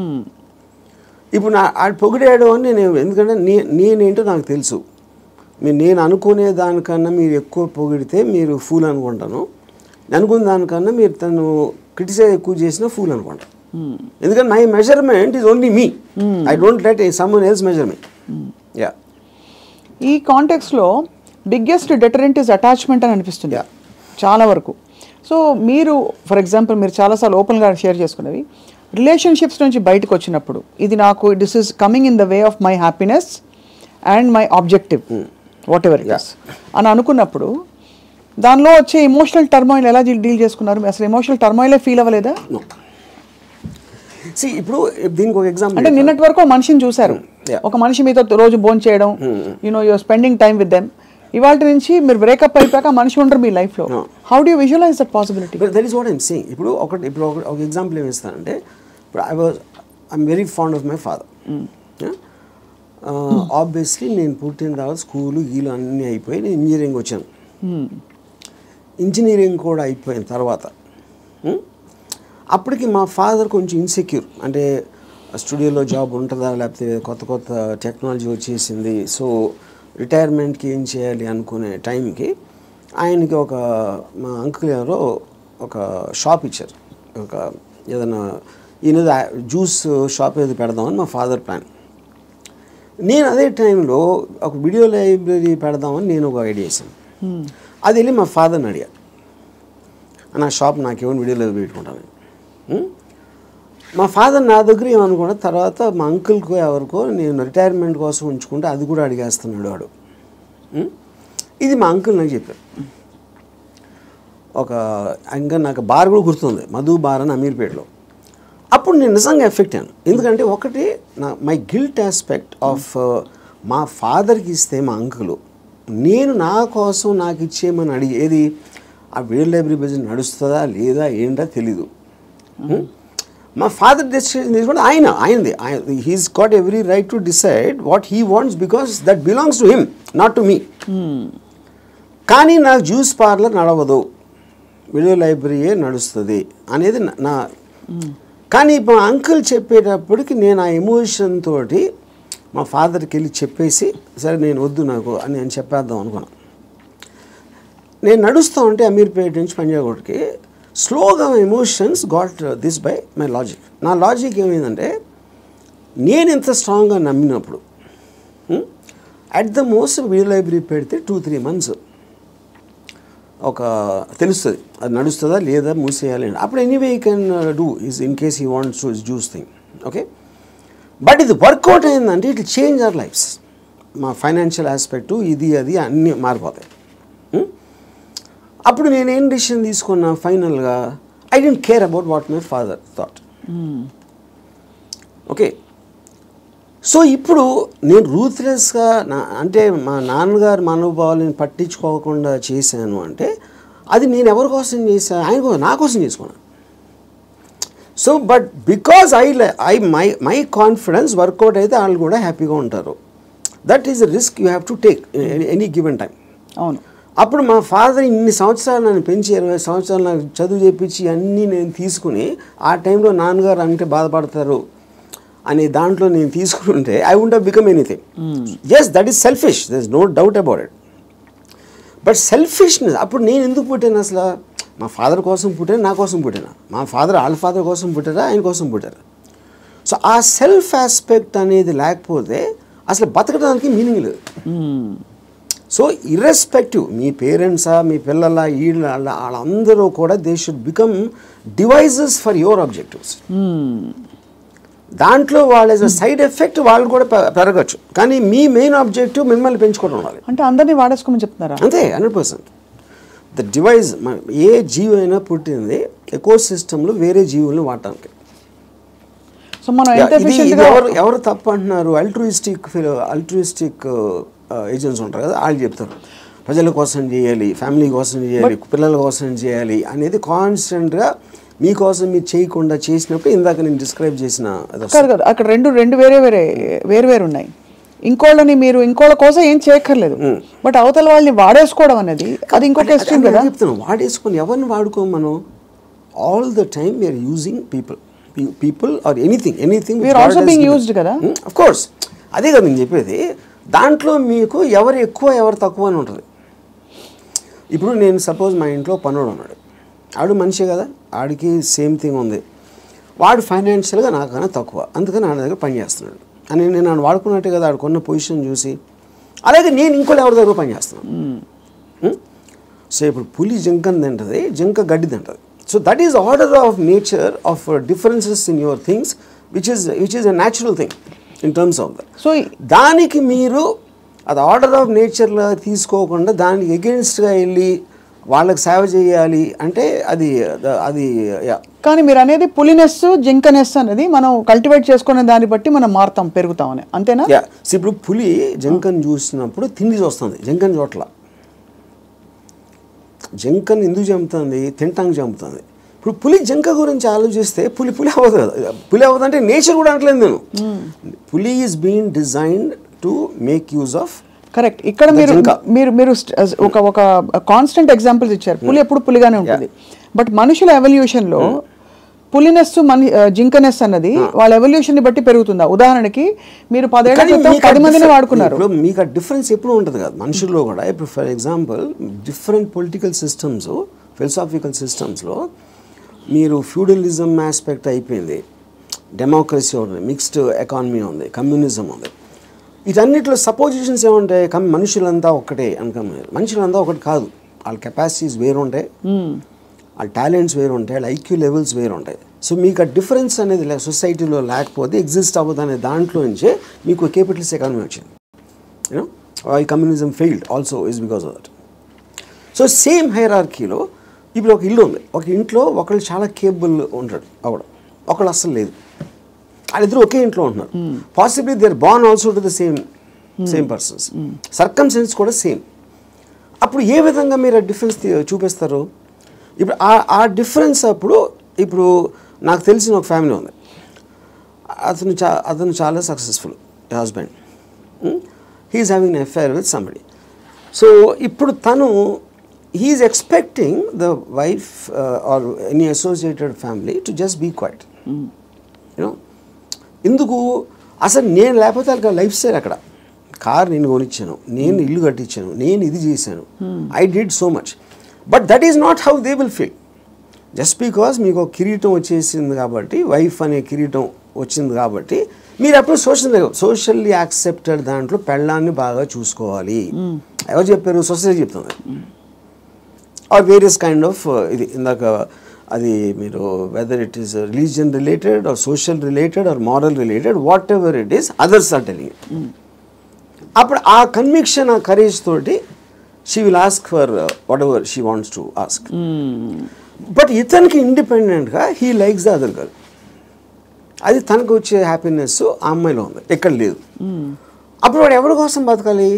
ఇప్పుడు ఆడు పొగిడాడు అని నేను, ఎందుకంటే నేనేంటో నాకు తెలుసు. నేను అనుకునే దానికన్నా మీరు ఎక్కువ పొగిడితే మీరు ఫూల్ అనుకుంటాను, అనుకున్న దానికన్నా మీరు తను క్రిటిసైజ్ ఎక్కువ చేసినా ఫూల్ అనుకుంటాను. ఎందుకంటే my measurement is only me, I don't let someone else measure me. Yeah, ఈ కాంటెక్స్లో బిగ్గెస్ట్ డెటరెంట్ ఇస్ అటాచ్మెంట్ అని అనిపిస్తుంది చాలా వరకు. సో మీరు ఫర్ ఎగ్జాంపుల్ మీరు చాలాసార్లు ఓపెన్గా షేర్ చేసుకున్నవి, రిలేషన్షిప్స్ నుంచి బయటకు వచ్చినప్పుడు ఇది నాకు this is coming in the way of my happiness and my objective whatever it is అని అనుకున్నప్పుడు దానిలో వచ్చే ఎమోషనల్ టర్మాయిల్ ఎలా డీల్ చేసుకున్నారు? అసలు ఎమోషనల్ టర్మాయిలే ఫీల్ అవ్వలేదా? ఇప్పుడు దీనికి ఒక ఎగ్జాంపుల్ అంటే నిన్నటి వరకు మనిషిని చూశారు, ఒక మనిషి మీతో రోజు భోజనం చేయడం, you're spending time with them. ఇవాళ నుంచి మీరు బ్రేకప్ అయిపోయాక మనిషి ఉండరు మీ లైఫ్లో. How do you visualize that possibility? That is what I'm saying. ఇప్పుడు ఒక ఎగ్జాంపుల్ ఏమి ఇస్తానంటే, ఇప్పుడు I'm very fond of my father. Obviously నేను పుట్టిన తర్వాత స్కూలు గీలు అన్నీ అయిపోయి నేను ఇంజనీరింగ్ వచ్చాను. ఇంజనీరింగ్ కూడా అయిపోయిన తర్వాత అప్పటికి మా ఫాదర్ కొంచెం ఇన్సెక్యూర్, అంటే స్టూడియోలో జాబ్ ఉంటుందా, లేకపోతే కొత్త టెక్నాలజీ వచ్చేసింది, సో రిటైర్మెంట్కి ఏం చేయాలి అనుకునే టైంకి ఆయనకి మా అంకుల్ ఎవరో ఒక షాప్ ఇచ్చారు, ఒక ఏదైనా ఈయన జ్యూస్ షాప్ ఏదో పెడదామని మా ఫాదర్ ప్లాన్. నేను అదే టైంలో ఒక వీడియో లైబ్రరీ పెడదామని నేను ఒక ఐడియా వేసాను. అది వెళ్ళి మా ఫాదర్ని అడిగా, నా షాప్ నాకేమో వీడియో లైబ్రరీ పెట్టుకుంటాను. మా ఫాదర్ నా దగ్గర ఏమనుకున్నా, తర్వాత మా అంకుల్కో ఎవరికో నేను రిటైర్మెంట్ కోసం ఉంచుకుంటే అది కూడా అడిగేస్తున్నాడు వాడు. ఇది మా అంకుల్ నాకు చెప్పారు. ఇంకా నాకు బార్ కూడా గుర్తుంది, మధు బార్ అని అమీర్పేటలో. అప్పుడు నేను నిజంగా ఎఫెక్ట్ అయ్యాను. ఎందుకంటే ఒకటి మై గిల్ట్ ఆస్పెక్ట్ ఆఫ్ మా ఫాదర్కి ఇస్తే మా అంకులు, నేను నా కోసం నాకు ఇచ్చేయమని అడిగేది ఆ వీడియో లైబ్రరీ బిజినెస్ నడుస్తుందా లేదా ఏంటో తెలీదు. మా ఫాదర్ డెసిషన్ తీసుకుంటే ఆయనది he's got every right to decide what he wants because that belongs to him, not to me. కానీ నాకు జ్యూస్ పార్లర్ నడవదు, వీడియో లైబ్రరీయే నడుస్తుంది అనేది నా. కానీ మా అంకుల్ చెప్పేటప్పటికి నేను ఆ ఎమోషన్ తోటి మా ఫాదర్కి వెళ్ళి చెప్పేసి, సరే నేను వద్దు నాకు అని నేను చెప్పేద్దాం అనుకున్నాను. నేను నడుస్తూ ఉంటే అమీర్పేట నుంచి పంజాగుట్కి స్లోగా emotions got this by my logic. నా లాజిక్ ఏమైందంటే, నేను ఎంత స్ట్రాంగ్గా నమ్మినప్పుడు at the most video library పెడితే 2-3 months ఒక తెలుస్తుంది అది నడుస్తుందా లేదా మూసేయాలి. అప్పుడు anyway you can do is in case he wants to juice thing, okay. But ఇది వర్కౌట్ అయిందంటే ఇట్ చేంజ్ అవర్ లైఫ్స్. మా ఫైనాన్షియల్ ఆస్పెక్టు ఇది అది అన్నీ మారిపోతాయి. అప్పుడు నేనేం డిసిషన్ తీసుకున్నా ఫైనల్గా, I don't care about what my father thought. Okay. So ఇప్పుడు నేను రూత్లెస్గా అంటే మా నాన్నగారు మనోభావాలను పట్టించుకోకుండా చేశాను అంటే అది నేను ఎవరి కోసం చేశాను? ఆయన కోసం, నా కోసం చేసుకున్నాను. So but because my confidence work out అయితే వాళ్ళు కూడా హ్యాపీగా ఉంటారు. That is the risk you have to take any given time. అవును. అప్పుడు మా ఫాదర్ ఇన్ని సంవత్సరాలు నన్ను పెంచి 20 సంవత్సరాలు నాకు చదువు చెప్పించి అన్నీ నేను తీసుకుని ఆ టైంలో నాన్నగారు అంటే బాధపడతారు అనే దాంట్లో నేను తీసుకుంటే I won't have become anything. Yes, that is selfish, there is no doubt about it. But selfishness, అప్పుడు నేను ఎందుకు పుట్టాను అసలు? మా ఫాదర్ కోసం పుట్టాను, నా కోసం పుట్టాను. మా ఫాదర్ వాళ్ళ ఫాదర్ కోసం పుట్టారా, ఆయన కోసం పుట్టారు. సో ఆ సెల్ఫ్ ఆస్పెక్ట్ అనేది లేకపోతే అసలు బతకడానికి మీనింగ్ లేదు. సో ఇర్రెస్పెక్టివ్ మీ పేరెంట్సా, మీ పిల్లల, వాళ్ళందరూ కూడా they should become devices for your objectives. దాంట్లో వాళ్ళ సైడ్ ఎఫెక్ట్ వాళ్ళు కూడా పెరగచ్చు, కానీ మీ మెయిన్ ఆబ్జెక్టివ్ మిమ్మల్ని పెంచుకోవడం ఉండాలి. అంటే అందరినీ వాడేసుకోమని చెప్తున్నారా? అంతే, 100%. ద డివైజ్, ఏ జీవి అయినా పుట్టింది ఎకో సిస్టంలో వేరే జీవుల్ని వాడటానికి. సో మనం ఎవరు తప్పు అంటున్నారు? అల్ట్రూయిస్టిక్ ఏజెంట్స్ ఉంటారు కదా, వాళ్ళు చెప్తారు ప్రజల కోసం చేయాలి, ఫ్యామిలీ కోసం చేయాలి, పిల్లల కోసం చేయాలి అనేది కాన్స్టెంట్గా మీకోసం మీరు చేయకుండా చేసినప్పుడు ఇందాక నేను డిస్క్రైబ్ చేసిన కాదు. అక్కడ రెండు వేరే ఉన్నాయి. ఇంకోళ్ళని మీరు ఇంకోళ్ళ కోసం ఏం చేయక్కర్లేదు, బట్ అవతల వాళ్ళని వాడేసుకోవడం అనేది అది ఇంకొక ఎక్స్ట్రీమ్ కదా. చెప్తాను, వాడేసుకొని ఎవరిని వాడుకోం మనం? All the time we're using people or anything we're also being used కదా. ఆఫ్ కోర్స్, అదే కదా నేను చెప్పేది. దాంట్లో మీకు ఎవరు ఎక్కువ ఎవరు తక్కువ అని ఉంటుంది. ఇప్పుడు నేను సపోజ్ మా ఇంట్లో పనుడు ఉన్నాడు, ఆడు మనిషే కదా, ఆడికి సేమ్ థింగ్ ఉంది. వాడు ఫైనాన్షియల్గా నాకన్నా తక్కువ, అందుకని ఆడ దగ్గర పని చేస్తున్నాడు అని నేను ఆడు వాడుకున్నట్టే కదా, ఆడుకున్న పొజిషన్ చూసి. అలాగే నేను ఇంకోటి ఎవరి దగ్గర పని చేస్తున్నాను. సో ఇప్పుడు పులి జింకని తింటుంది, జింక గడ్డి తింటుంది. So that is order of nature of differences in your things which is a natural thing in terms of that. So దానికి మీరు అది ఆర్డర్ ఆఫ్ నేచర్లో తీసుకోకుండా దానికి ఎగెన్స్ట్గా వెళ్ళి వాళ్ళకి సేవ చేయాలి అంటే అది కానీ మీరు అనేది పులినెస్ జింకనెస్ అనేది మనం కల్టివేట్ చేసుకునే దాన్ని బట్టి మనం మారుతాం, పెరుగుతామని, అంతేనా? ఇప్పుడు పులి జింకను చూసినప్పుడు తిండి చూస్తుంది, జింకను చోట్ల. జింకను ఎందుకు చంపుతుంది? తింటానికి చంపుతుంది. ఇప్పుడు పులి జింక గురించి ఆలోచిస్తే పులి అవ్వదు కదా. పులి అవ్వదు అంటే నేచర్ కూడా అంటలేదు నేను. పులి is being designed to make use of. Correct. ఇక్కడ మీరు ఒక కాన్స్టెంట్ ఎగ్జాంపుల్స్ ఇచ్చారు. పులి ఎప్పుడు పులిగానే ఉంటుంది, బట్ మనుషుల ఎవల్యూషన్లో పులినెస్ జింకనెస్ అన్నది వాళ్ళ ఎవల్యూషన్ ని బట్టి పెరుగుతుందా? ఉదాహరణకి మీరు 10 ఏళ్ల క్రితం 10 మందిని వాడుకున్నారు, మీకు ఆ డిఫరెన్స్ ఎప్పుడు ఉంటుంది కదా మనుషుల్లో కూడా. ఇప్పుడు for example different political systems, philosophical సిస్టమ్స్లో మీరు ఫ్యూడలిజం ఆస్పెక్ట్ అయిపోయింది, డెమోక్రసీ ఉంది, మిక్స్డ్ ఎకానమీ ఉంది, కమ్యూనిజం ఉంది. వీటన్నిటిలో సపోజిషన్స్ ఏముంటాయి? మనుషులంతా ఒకటే అనుకున్నారు. మనుషులంతా ఒకటి కాదు, వాళ్ళ కెపాసిటీస్ వేరు ఉంటాయి, వాళ్ళ టాలెంట్స్ వేరు ఉంటాయి, వాళ్ళ ఐక్యూ లెవెల్స్ వేరు ఉంటాయి. సో మీకు ఆ డిఫరెన్స్ అనేది సొసైటీలో లేకపోతే ఎగ్జిస్ట్ అవ్వదు అనే దాంట్లో నుంచే మీకు క్యాపిటలిస్ట్ ఎకానమీ వచ్చింది. యూనో ఈ communism failed also is because of that. So same హైరార్కీలో ఇప్పుడు ఒక ఇల్లు ఉంది, ఒక ఇంట్లో ఒకళ్ళు చాలా కేపబుల్ ఉంటాడు, ఒకళ్ళు అస్సలు లేదు. వాళ్ళిద్దరు ఒకే ఇంట్లో ఉంటున్నారు. Possibly they are born also to the same persons, circumstances కూడా సేమ్. అప్పుడు ఏ విధంగా మీరు ఆ డిఫరెన్స్ చూపిస్తారు? ఇప్పుడు ఆ డిఫరెన్స్ ఇప్పుడు నాకు తెలిసిన ఒక ఫ్యామిలీ ఉంది, అతను చాలా successful husband, he is having an affair with somebody. So ఇప్పుడు తను he is expecting the wife or any associated family to just be quiet. You know ఎందుకు? అసలు నేను లేకపోతే వాళ్ళకి లైఫ్ స్టైల్ అక్కడ, కార్ నేను కొనిచ్చాను, నేను ఇల్లు కట్టించాను, నేను ఇది చేశాను, I did so much. But that is not how they will feel. Just because మీకు ఒక కిరీటం వచ్చేసింది కాబట్టి, వైఫ్ అనే కిరీటం వచ్చింది కాబట్టి మీరు అప్పుడు సోషల్లీ యాక్సెప్టెడ్ దాంట్లో పెళ్ళాన్ని బాగా చూసుకోవాలి. ఎవరు చెప్పారు? సొసైటీ చెప్తుంది. ఆర్ వేరియస్ కైండ్ ఆఫ్ ఇది ఇందాక అది మీరు whether it is religion related or social related or moral related, whatever it is, others are telling it. అప్పుడు ఆ కన్విక్షన్, ఆ కరేజ్ తోటి she will ask for whatever she wants to ask. But ఇతనికి ఇండిపెండెంట్గా he likes the other girl. అది తనకు వచ్చే happiness ఆ అమ్మాయిలో ఉంది, ఎక్కడ లేదు. అప్పుడు వాడు ఎవరి కోసం బతకాలి?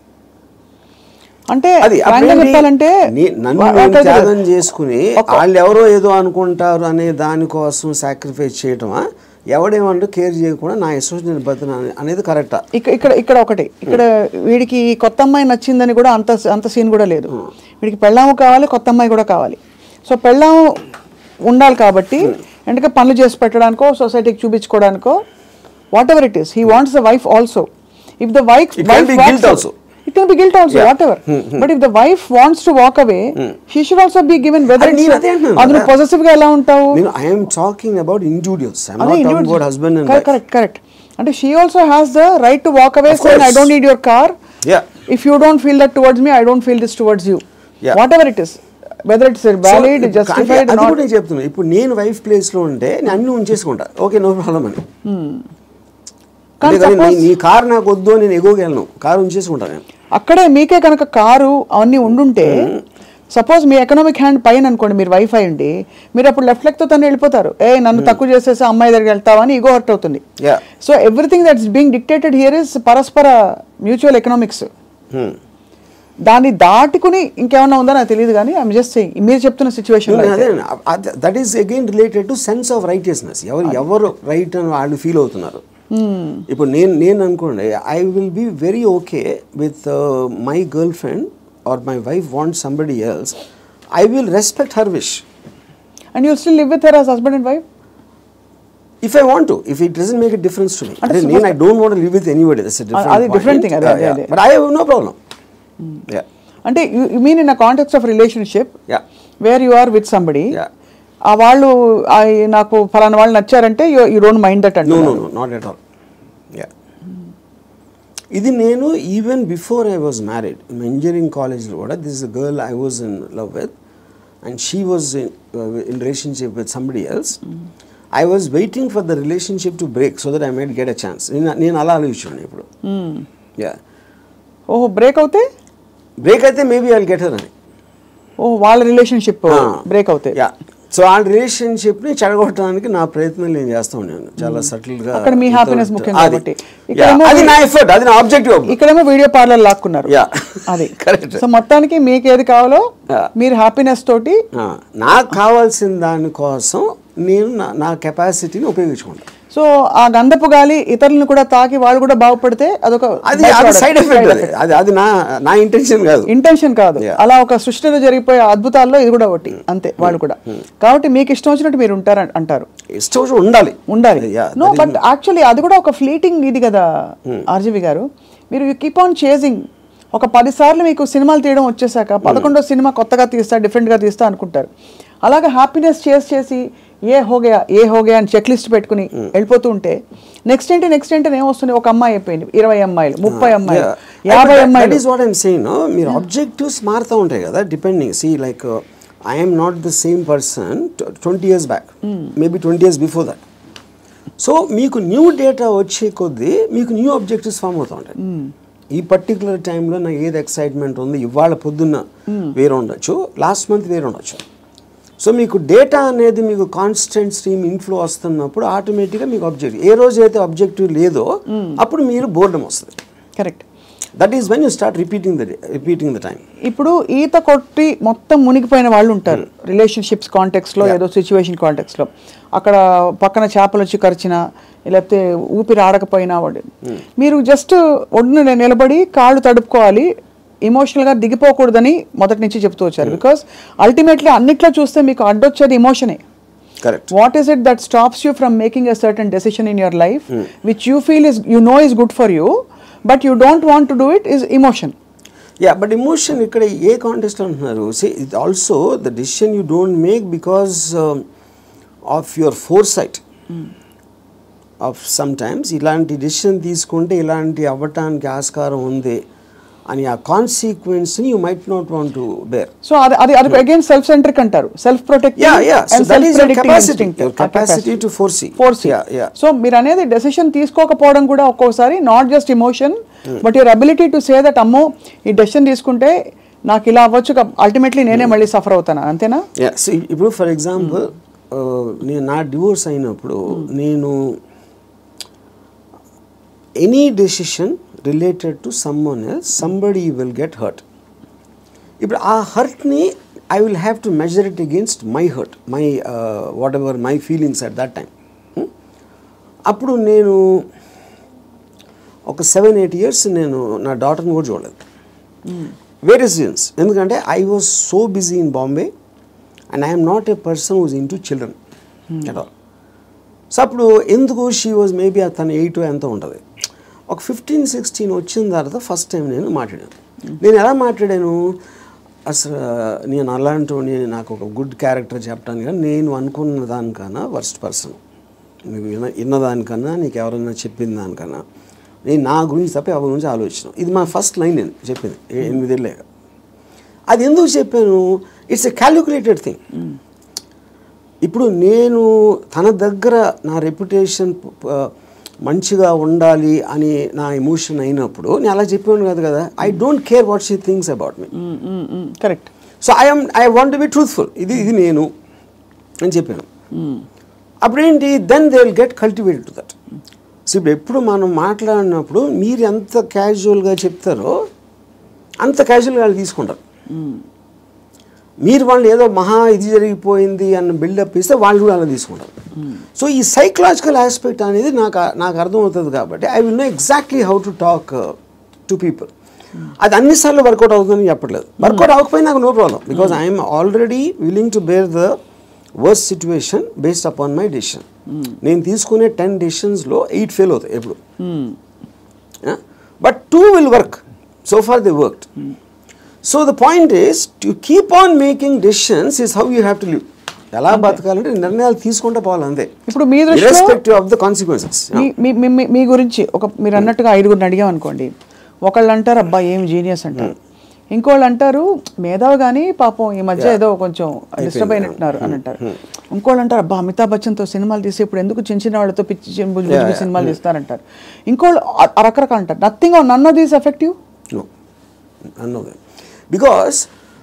అంటే చెప్పాలంటే నన్ను త్యాగం చేసుకుని వాళ్ళు ఎవరో ఏదో అనుకుంటారు అనే దానికోసం సాక్రిఫైస్ చేయటమా, ఎవడేమంటూ కేర్ చేయకుండా నా ఇష్టం నేను బతున్నా అనేది కరెక్టా? ఇక్కడ ఒకటి, ఇక్కడ వీడికి కొత్త అమ్మాయి నచ్చిందని కూడా అంత సీన్ కూడా లేదు. వీడికి పెళ్ళాము కావాలి, కొత్త అమ్మాయి కూడా కావాలి. సో పెళ్ళాము ఉండాలి కాబట్టి ఎందుకంటే పనులు చేసి పెట్టడానికో సొసైటీకి చూపించుకోవడానికో whatever it is, he wants the wife also. If the wife it can be guilt also, whatever. But if the wife wants to walk away, she should also be given whether it's adunu possessive ga ela untavu. I am talking about individuals. I am not talking about husband and wife. Correct. And she also has the right to walk away saying I don't need your car. If you don't feel that towards me, I don't feel this towards you. Whatever it is, whether it's valid, justified or not. అది కూడా చెప్తున్నా. ఇప్పుడు నేను wife place లో ఉంటే నేను అన్ని ఉంచేసుకుంటా, okay no problem అని. నీ కారు నాకు వద్దు, నేను ఎగోగలను, కారు ఉంచేసుకుంటా నేను. అక్కడే మీకే కనుక కారు అవన్నీ ఉండుంటే, సపోజ్ మీ ఎకనామిక్ హ్యాండ్ పైన అనుకోండి, మీరు వైఫై ఉండి మీరు అప్పుడు లెఫ్ట్ లెగ్ తో తను వెళ్ళిపోతారు. నన్ను తక్కువ చేసేసి అమ్మాయి దగ్గరికి వెళ్తావని ఈగో హర్ట్ అవుతుంది. So everything that's being dictated here is పరస్పర మ్యూచువల్ ఎకనామిక్స్. దాన్ని దాటుకుని ఇంకేమన్నా ఉందో నాకు తెలియదు, కానీ ఐఎమ్ జస్ట్ సేయింగ్ మీరు చెప్తున్న situation that is again related to sense of righteousness. ఎవరు రైట్ అని వాళ్ళు ఫీల్ అవుతున్నారు. ఇప్పుడు నేను అనుకోండి, I will be very okay with my girlfriend or my wife want somebody else, I will respect her wish. And you still live with her as husband and wife if I want to, if it doesn't make a difference to me. I don't want to live with anybody, that's a different thing. But I have no problem. అంటే you mean in a context of relationship where you are with somebody, ఆ వాళ్ళు నాకు ఫలానా వాళ్ళు నచ్చారంటే you don't mind that అంటే? No not at all. ఇది నేను even before I was married, engineering కాలేజ్లో కూడా this is a girl I was in love with and she was in relationship with somebody else. I was waiting for the relationship to break so that I might get a chance. నేను అలా ఆలోచించాను ఇప్పుడు. ఓహో, break అయితే maybe I will get her అని. వాళ్ళ relationship break అవుతే so ఆ రిలేషన్షిప్ని చెడగొట్టడానికి నా ప్రయత్నం నేను చేస్తూ ఉన్నాను చాలా సటిల్గా. అక్కడ మీ హ్యాపీనెస్ ముఖ్యం కాబట్టి అది నా ఎఫర్ట్, అది నా ఆబ్జెక్టివ్. ఇక్కడేమో వీడియో పార్లర్ లాక్కున్నారు, అది కరెక్ట్. సో మొత్తానికి మీకు ఏది కావాలో మీరు హ్యాపీనెస్ తోటి నాకు కావాల్సిన దానికోసం నేను నా కెపాసిటీని ఉపయోగించుకుంటాను. సో ఆ గంధపు గాలి ఇతరులను కూడా తాకి వాళ్ళు కూడా బాగుపడితే అదొక సైడ్ ఎఫెక్ట్. అది నా ఇంటెన్షన్ కాదు. అలా ఒక సృష్టిలో జరిగిపోయే అద్భుతాల్లో ఇది కూడా ఒకటి అంతే. వాళ్ళు కూడా కాబట్టి మీకు ఇష్టం వచ్చినట్టు మీరు ఉంటారు అంటారు. ఇష్టం ఉండాలి. నో బట్ యాక్చువల్లీ అది కూడా ఒక ఫ్లీటింగ్ ఇది కదా ఆర్జీవి గారు. మీరు కీప్ ఆన్ చేజింగ్. ఒక 10 సార్లు మీకు సినిమాలు తీయడం వచ్చేసాక 11వ సినిమా కొత్తగా తీస్తా, డిఫరెంట్గా తీస్తా అనుకుంటారు. అలాగే హ్యాపీనెస్ చేసి ఏ హోగయా అని చెక్ లిస్ట్ పెట్టుకుని వెళ్ళిపోతూ ఉంటే నెక్స్ట్ ఏంటి ఏమొస్తుంది? ఒక అమ్మాయి అయిపోయింది, 20 అమ్మాయిలు, 30 అమ్మాయిలు, 50 అమ్మాయిలు. మీరు ఆబ్జెక్టివ్స్ మారుతూ ఉంటాయి కదా depending. See like I am not the same person 20 years back, maybe 20 years before that. So మీకు న్యూ డేటా వచ్చే కొద్దీ మీకు న్యూ ఆబ్జెక్టివ్స్ ఫామ్ అవుతూ ఉంటాయి. ఈ పర్టికులర్ టైంలో నాకు ఏది ఎక్సైట్మెంట్ ఉంది, ఇవాళ పొద్దున్న వేరే ఉండొచ్చు, లాస్ట్ మంత్ వేరే ఉండొచ్చు. సో మీకు డేటా అనేది మీకు కాన్స్టెంట్ స్ట్రీమ్ ఇన్ఫ్లో వస్తున్నప్పుడు ఆటోమేటిక్గా మీకు ఆబ్జెక్టివ్, ఏ రోజు అయితే ఆబ్జెక్టివ్ లేదో అప్పుడు మీరు బోర్డం వస్తుంది. Correct. That is when you start repeating the time. ఇప్పుడు ఈత కొట్టి మొత్తం మునిగిపోయిన వాళ్ళు ఉంటారు రిలేషన్షిప్స్ కాంటెక్స్లో, ఏదో సిచ్యువేషన్ కాంటెక్స్లో. అక్కడ పక్కన చేపలు వచ్చి కరిచినా లేకపోతే ఊపిరి ఆడకపోయినా వాడు, మీరు జస్ట్ ఒడ్డున నిలబడి కాళ్ళు తడుపుకోవాలి, ఇమోషనల్గా దిగిపోకూడదని మొదటి నుంచి చెప్తూ వచ్చారు. బికాస్ అల్టిమేట్లీ అన్నిట్లో చూస్తే మీకు అడ్డొచ్చేది ఇమోషనే. Correct. What is it that stops you from making a certain decision in your life which you feel is, you know, is good for you but you don't want to do it, is emotion. Yeah, but emotion ikkada ఏ context అంటున్నారు? See, it also the decision you don't make because of your foresight. Of sometimes ఇలాంటి decision తీసుకుంటే ఇలాంటి అవ్వటానికి ఆస్కారం ఉంది అని ఆ కాన్సిక్వెన్స్ని you might not want to bear. So అది అగైన్ సెల్ఫ్ సెంట్రిక్ అంటారు, self protective and self predicting instinct, capacity to foresee. So మీరు అనేది డెసిషన్ తీసుకోకపోవడం కూడా ఒక్కోసారి not just emotion but your ability to say that అమ్మో ఈ డెసిషన్ తీసుకుంటే నాకు ఇలా అవ్వచ్చు, అల్టిమేట్లీ నేనే మళ్ళీ సఫర్ అవుతాను, అంతేనా? ఇప్పుడు ఫర్ ఎగ్జాంపుల్ నేను నా డివోర్స్ అయినప్పుడు నేను any decision related to someone else somebody will get hurt. ఇప్పుడు ఆ హర్ట్ని I will have to measure it against my hurt, my whatever my feelings at that time. అప్పుడు నేను ఒక 7-8 years నేను నా డాటర్ని కూడా చూడలేదు. Various reasons. ఎందుకంటే I was so busy in Bombay and I'm not a person who's into children at all. So అప్పుడు ఎందుకు షీ వాజ్ మేబీ తను 8 ఎంతో ఉంటుంది. ఒక 15-16 వచ్చిన తర్వాత ఫస్ట్ టైం నేను మాట్లాడాను. నేను ఎలా మాట్లాడాను, అసలు నేను అలాంటి నాకు ఒక గుడ్ క్యారెక్టర్ చెప్పడానికి కానీ నేను అనుకున్న దానికన్నా వర్స్ట్ పర్సన్, నీకు విన్నదానికన్నా నీకు ఎవరైనా చెప్పిన దానికన్నా నేను నా గురించి తప్ప ఎవరి గురించి ఆలోచించాను. ఇది మా ఫస్ట్ లైన్ నేను చెప్పింది 8 ఏళ్ళేగా. అది ఎందుకు చెప్పాను, ఇట్స్ ఎ క్యాలిక్యులేటెడ్ థింగ్. ఇప్పుడు నేను తన దగ్గర నా రెప్యుటేషన్ మంచిగా ఉండాలి అని నా ఎమోషన్ అయినప్పుడు నేను అలా చెప్పాను కాదు కదా. I don't care what she thinks about me. Correct. So I want to be truthful. ఇది నేను అని చెప్పాను. అప్పుడేంటి, then they will get cultivated to that. So ఇప్పుడు ఎప్పుడు మనం మాట్లాడినప్పుడు మీరు ఎంత క్యాజువల్గా చెప్తారో అంత క్యాజువల్గా వాళ్ళు తీసుకుంటారు. మీరు వాళ్ళు ఏదో మహా ఇది జరిగిపోయింది అన్న బిల్డప్ ఇస్తే వాళ్ళు కూడా అలా తీసుకుంటారు. సో ఈ సైకలాజికల్ ఆస్పెక్ట్ అనేది నాకు అర్థమవుతుంది కాబట్టి I will know exactly how to talk to people. అది అన్నిసార్లు వర్కౌట్ అవుతుందని చెప్పట్లేదు. వర్కౌట్ అవ్వకపోయినా నాకు no problem, because I'm already willing to bear the worst situation based upon my decision. నేను తీసుకునే 10 డెసిషన్స్లో 8 ఫెయిల్ అవుతాయి ఎప్పుడు. But 2 will work. So far they worked. So the point is to keep on making decisions is how you have to live. ఎలా బతకాలంటే నిర్ణయాలు తీసుకుంటూ పోవాలి అంతే. ఇప్పుడు మీ దృష్టిలో irrespective of the consequences. మీ గురించి మీరు అన్నట్టుగా 5గురిని అడిగాం అనుకోండి, ఒకళ్ళు అంటారు అబ్బా ఏం జీనియస్ అంటారు, ఇంకోళ్ళు అంటారు మేధావి కానీ పాపం ఈ మధ్య ఏదో కొంచెం డిస్టర్బ్ అయినట్టున్నారు అని అంటారు, ఇంకోళ్ళు అంటారు అబ్బా అమితాబ్ బచ్చన్తో సినిమాలు తీసి ఇప్పుడు ఎందుకు చిన్న చిన్న వాళ్ళతో పిచ్చి సినిమాలు తీస్తారంటారు, ఇంకోళ్ళు రకరకాలు అంటారు. Nothing are none of these effective. No, none of them. Because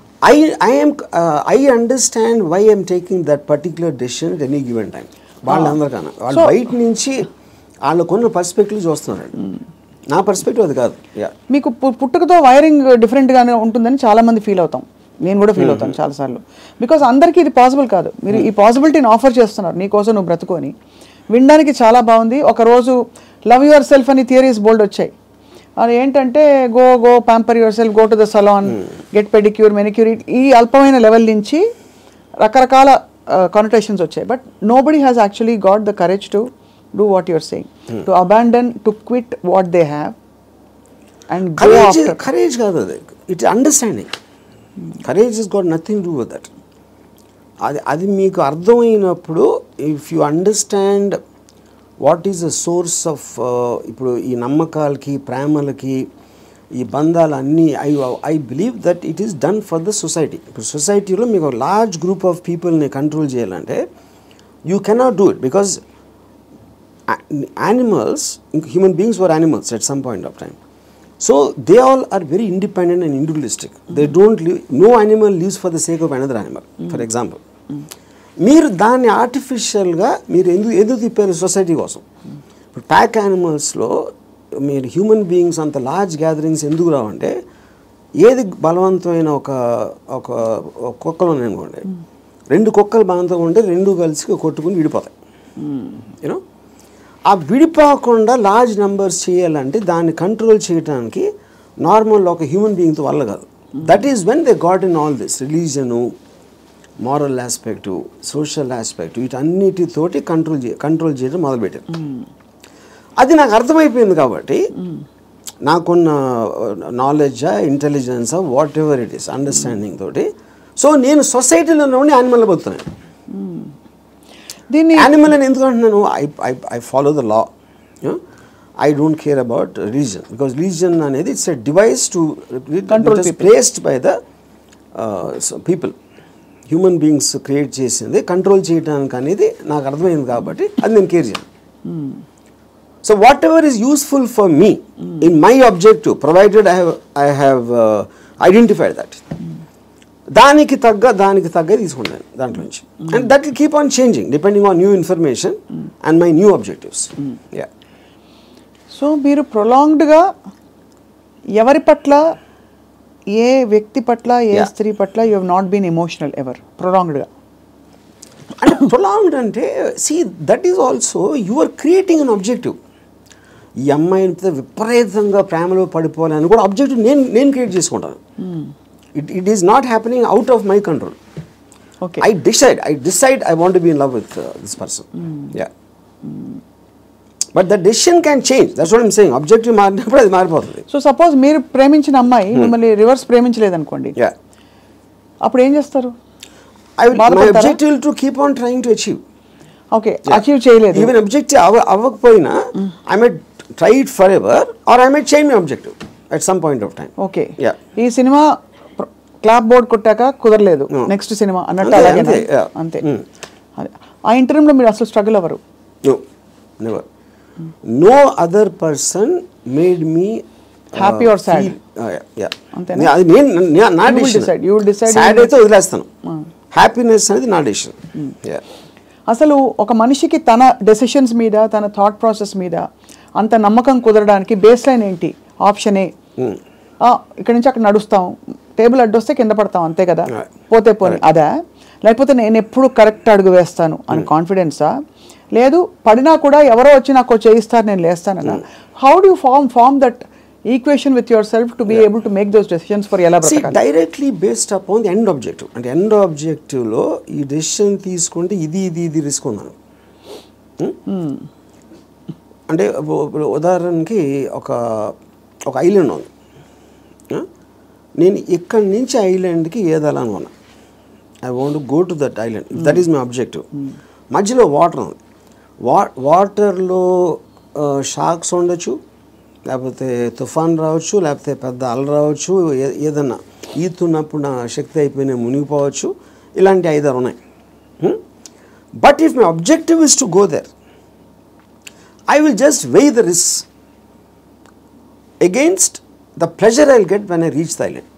I understand why I am taking that particular decision at any given time. వాళ్ళందరికన్నా వాళ్ళు బయట నుంచి వాళ్ళకున్న పర్స్పెక్టివ్ చూస్తున్నారు. నా పర్స్పెక్టివ్ అది కాదు. మీకు పుట్టుకతో వైరింగ్ డిఫరెంట్గానే ఉంటుందని చాలామంది ఫీల్ అవుతాం. నేను కూడా ఫీల్ అవుతాను చాలాసార్లు. బికాజ్ అందరికీ ఇది పాసిబుల్ కాదు. మీరు ఈ పాసిబిలిటీని ఆఫర్ చేస్తున్నారు, నీకోసం నువ్వు బ్రతుకొని వినడానికి చాలా బాగుంది. ఒకరోజు లవ్ యువర్ సెల్ఫ్ అని థియరీస్ బోల్డ్ వచ్చాయి. అది ఏంటంటే go pamper your self, go to the salon, get pedicure, manicure, ఈ అల్పమైన లెవెల్ నుంచి రకరకాల కానోటేషన్స్ వచ్చాయి. But nobody has actually got the courage to do what your saying, to abandon, to quit what they have and go after. Courage కాదు అది, it's understanding. Courage is got nothing to do with that. అది మీకు అర్థమైనప్పుడు, if you understand what is the source of, ఇప్పుడు ఈ నమ్మకాలకి ప్రేమలకి ఈ బంధాలు అన్నీ, I believe that it is done for the society. ఇప్పుడు సొసైటీలో మీకు ఒక లార్జ్ గ్రూప్ ఆఫ్ పీపుల్ని కంట్రోల్ చేయాలంటే you cannot do it, because animals, human beings were animals at some point of time. So they all are very independent and individualistic. They don't live, no animal lives for the sake of another animal. For example, మీరు దాన్ని ఆర్టిఫిషియల్గా మీరు ఎందుకు తిప్పారు society కోసం. ఇప్పుడు pack యానిమల్స్లో మీరు హ్యూమన్ బీయింగ్స్ అంత లార్జ్ గ్యాదరింగ్స్ ఎందుకు రావంటే, ఏది బలవంతమైన ఒక కుక్కలు ఉన్నాయనుకోండి, 2 కుక్కలు బలవంతంగా ఉంటే 2 కలిసి కొట్టుకుని విడిపోతాయి. యూనో, ఆ విడిపోకుండా లార్జ్ నెంబర్స్ చేయాలంటే దాన్ని కంట్రోల్ చేయడానికి నార్మల్ ఒక హ్యూమన్ బీయింగ్తో వల్ల కాదు. That is when they got in all this religion, moral aspect, social aspect, వీటన్నిటితోటి కంట్రోల్ చేయడం మొదలుపెట్టారు. అది నాకు అర్థమైపోయింది కాబట్టి నాకున్న నాలెడ్జా, ఇంటెలిజెన్సా, whatever it is, understanding తోటి, సో నేను సొసైటీలో ఉండి యానిమల్ బతుకుతున్నాను. దీన్ని యానిమల్ అని ఎందుకు అంటున్నాను, I follow the law. I don't care about religion, because religion అనేది it's a device to control, placed by the people. Human beings create చేసింది కంట్రోల్ చేయడానికి అనేది నాకు అర్థమైంది కాబట్టి అది నేను కేర్ చేయను. So whatever is useful for me in my objective, provided I have identified that, దానికి తగ్గ తీసుకుంటాను దాంట్లో నుంచి. And that will keep on changing depending on new information and my new objectives. So so మీరు ప్రొలాంగ్డ్గా ఎవరి పట్ల, ఏ వ్యక్తి పట్ల, ఏ స్త్రీ పట్ల you have not been emotional ever, ప్రొలాంగ్డ్గా? అంటే ప్రొలాంగ్డ్ అంటే see that is also you are creating an objective. ఈ అమ్మాయిని విపరీతంగా ప్రేమలో పడిపోవాలని కూడా ఆబ్జెక్టివ్ నేను క్రియేట్ చేసుకుంటాను. It is not happening out of my control. Okay, I decide I want to be in love with this person. Yeah. But the decision can change. That's what I'm saying. Objective మారినప్పుడు అది మారిపోతుంది. So suppose మీరు ప్రేమించిన అమ్మాయి మిమ్మల్ని reverse ప్రేమించలేదు అనుకోండి, అప్పుడు ఏం చేస్తారు? My objective will to keep on trying to achieve. Okay, achieve చేయలేదు. Even objective అవ్వకపోయినా I might try it forever or I might change my objective at some point of time. Okay, Yeah. ఈ cinema clap board కొట్టాక కుదరలేదు, next cinema అన్నట్టు అలాగే అంతే. ఆ ఇంటర్వ్యూలో మీరు అసలు స్ట్రగుల్ అవ్వరు? No, never. No other person made me happy or sad? అంతేనా? అది నా decision. You will decide. Sad అయితే వదిలేస్తాను. హ్యాపీనెస్ అనేది నా డెసిషన్. అసలు ఒక మనిషికి తన డెసిషన్స్ మీద, తన థాట్ ప్రాసెస్ మీద అంత నమ్మకం కుదరడానికి బేస్ లైన్ ఏంటి? ఆప్షన్ ఏ, ఇక్కడ నుంచి అక్కడ నడుస్తాం, టేబుల్ అడ్డొస్తే కింద పడతాం, అంతే కదా, పోతే పోనీ అదా? లేకపోతే నేను ఎప్పుడు కరెక్ట్ అడుగు వేస్తాను అని కాన్ఫిడెన్సా? లేదు పడినా కూడా ఎవరో వచ్చి నాకు చేయిస్తారు, నేను లేస్తానన్నా? How do you form that equation with your self to be able to make those decisions for ఎలా బ్రతకాలి? Directly based upon the end objective. అంటే ఎండ్ ఆబ్జెక్టివ్లో ఈ డెసిషన్ తీసుకుంటే ఇది రిస్క్ ఉందని. అంటే ఉదాహరణకి ఒక ఐలాండ్ ఉంది. నేను ఇక్కడి నుంచి ఐలాండ్కి ఏదాలని ఉన్నా. I want go to that island, that is my objective. మధ్యలో వాటర్ ఉంది. వాటర్లో షాక్స్ ఉండొచ్చు, లేకపోతే తుఫాన్ రావచ్చు, లేకపోతే పెద్ద అల రావచ్చు, ఏదన్నా ఈతున్నప్పుడు నా శక్తి అయిపోయినా మునిగిపోవచ్చు. ఇలాంటి 5-6 ఉన్నాయి. But if my objective is to go there, I will just weigh the risks against the pleasure I will get when I reach the island.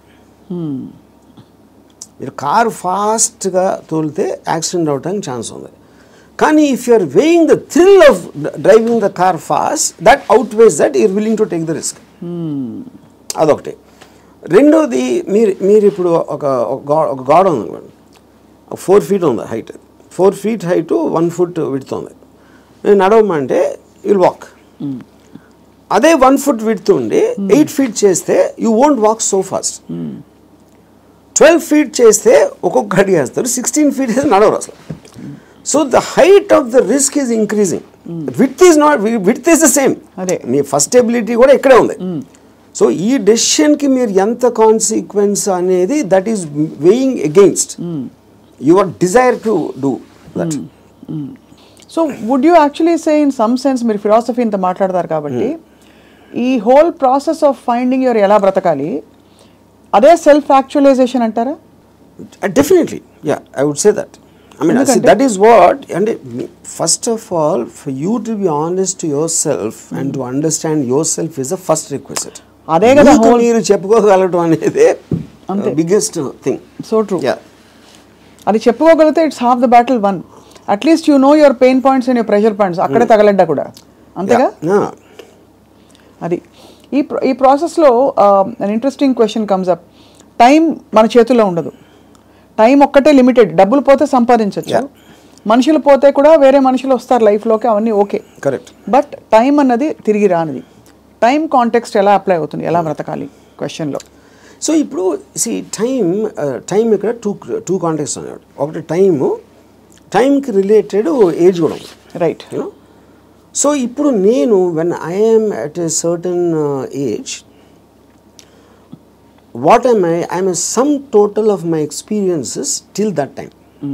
మీరు కారు ఫాస్ట్గా తోలితే యాక్సిడెంట్ అవడానికి ఛాన్స్ ఉంది. కానీ if you are weighing the thrill of driving the car fast, that outweighs that you're willing to take the risk. అదొకటి. రెండోది, మీరు ఇప్పుడు ఒక గోడ ఉంది, 4 feet ఉంది height. 4 feet height, 1 foot width ఉంది. నేను నడవమంటే you'll walk. అదే 1 foot width ఉండి 8 feet చేస్తే you won't walk so fast. 12 feet చేస్తే ఒక్కొక్క అడుగు వేస్తారు, 16 feet చేస్తే నడవరు అసలు. So the height of the risk is increasing. Width is the same. మీ ఫస్ట్ ఎబిలిటీ కూడా ఇక్కడే ఉంది. సో ఈ డెసిషన్కి మీరు ఎంత కాన్సిక్వెన్స్ అనేది that is weighing against your desire to do that. So would you actually say in some sense, మీరు philosophy ఇంత మాట్లాడతారు కాబట్టి, ఈ whole process of finding your ఎలా బ్రతకాలి అదే సెల్ఫ్ యాక్చువలైజేషన్ అంటారా? Definitely, yeah, I would say that. I mean, that is what, and first of all, for you to be honest to yourself and to understand yourself is the first requisite. అదే కదా మీరు చెప్పుకోగలటం అనేది biggest thing. So true. అది చెప్పుకోగలిగితే it's half the battle won. At least you know your pain points and your pressure points, అక్కడే తగలడ్డా కూడా, అంతేగా? అది ఈ ప్రాసెస్లో an interesting question comes up. Time మన చేతుల్లో ఉండదు. టైం ఒక్కటే లిమిటెడ్. డబ్బులు పోతే సంపాదించవచ్చు, మనుషులు పోతే కూడా వేరే మనుషులు వస్తారు లైఫ్లోకి, అవన్నీ ఓకే, కరెక్ట్. బట్ టైం అన్నది తిరిగి రానిది. టైం కాంటెక్స్ట్ ఎలా అప్లై అవుతుంది, ఎలా బ్రతకాలి క్వశ్చన్లో? సో ఇప్పుడు టైం ఇక్కడ టూ కాంటెక్స్ట్ అన్నాడు. ఒకటి టైంకి రిలేటెడ్ ఏజ్ కూడా ఉంది, రైట్? సో ఇప్పుడు నేను when I'm at a certain age, what am I? I am a sum total of my experiences till that time.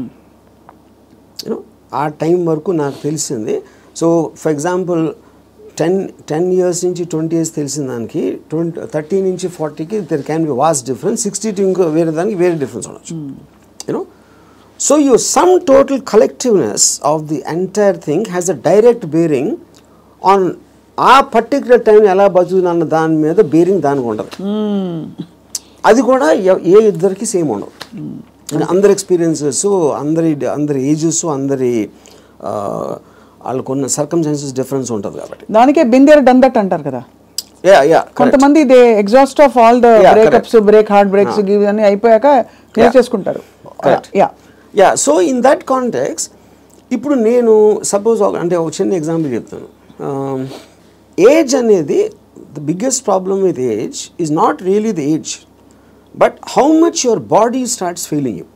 ఆ టైం వరకు నాకు తెలిసింది. సో ఫర్ ఎగ్జాంపుల్ 10 years నుంచి 20 years తెలిసిన దానికి 30 నుంచి 40కి there can be vast difference. 60 to ఇంకో వేరే దానికి వేరే డిఫరెన్స్ ఉండొచ్చు. So your sum total collectiveness of the entire thing has a direct bearing on ఆ పర్టికులర్ టైం ఎలా బతుకుతున్న దాని మీద బేరింగ్ దానికి ఉండదు. అది కూడా ఏ ఇద్దరికి సేమ్ ఉండవు. అందరి ఎక్స్పీరియన్సెస్, అందరి ఏజెస్, అందరి వాళ్ళకున్న సర్కమ్స్టాన్సెస్ డిఫరెన్స్ ఉంటుంది కాబట్టి. దానికే బిందేర్ డన్ దట్ అంటారు కదా. కొంతమంది they exhaust of all the breakups, heart breaks అని అయిపోయాక చేసుకుంటారు. సో ఇన్ దట్ కాంటెక్స్ ఇప్పుడు నేను సపోజ్ అంటే ఒక చిన్న ఎగ్జాంపుల్ చెప్తాను. ఏజ్ అనేది the biggest problem with age is not really the age, but how much your body starts failing you.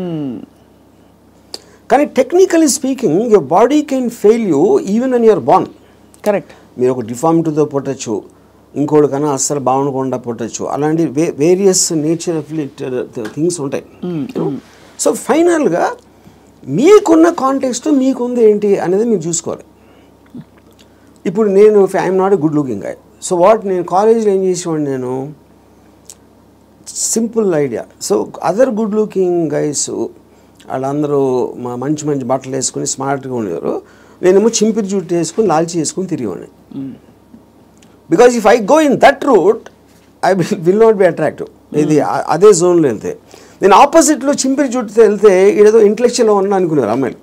కానీ technically speaking your body can fail you even when you're born. Correct. మీరు ఒక డిఫార్మిటీతో పుట్టచ్చు, ఇంకోటి కన్నా అస్సలు బాగుండకుండా పుట్టచ్చు, అలాంటి వేరియస్ నేచర్ థింగ్స్ ఉంటాయి. సో ఫైనల్గా మీకున్న కాంటెక్స్ట్ మీకుంది ఏంటి అనేది మీరు చూసుకోవాలి. ఇప్పుడు నేను I'm not a good looking guy. So నేను కాలేజ్లో ఏం చేసేవాడిని, నేను simple idea. So other good looking guys వాళ్ళందరూ మంచి మంచి బట్టలు వేసుకుని స్మార్ట్గా ఉండేవారు, నేనేమో చింపిరి జుట్టు వేసుకుని లాల్చి వేసుకుని తిరిగేవాడిని. Because if I go in that route I will not be attractive. ఇది అదే జోన్లో వెళ్తే, నేను ఆపోజిట్లో చింపిరి జుట్టుతో వెళ్తే ఏదో ఇంటలెక్చువల్గా ఉన్నా అనుకున్నారు అమ్మాయిలు.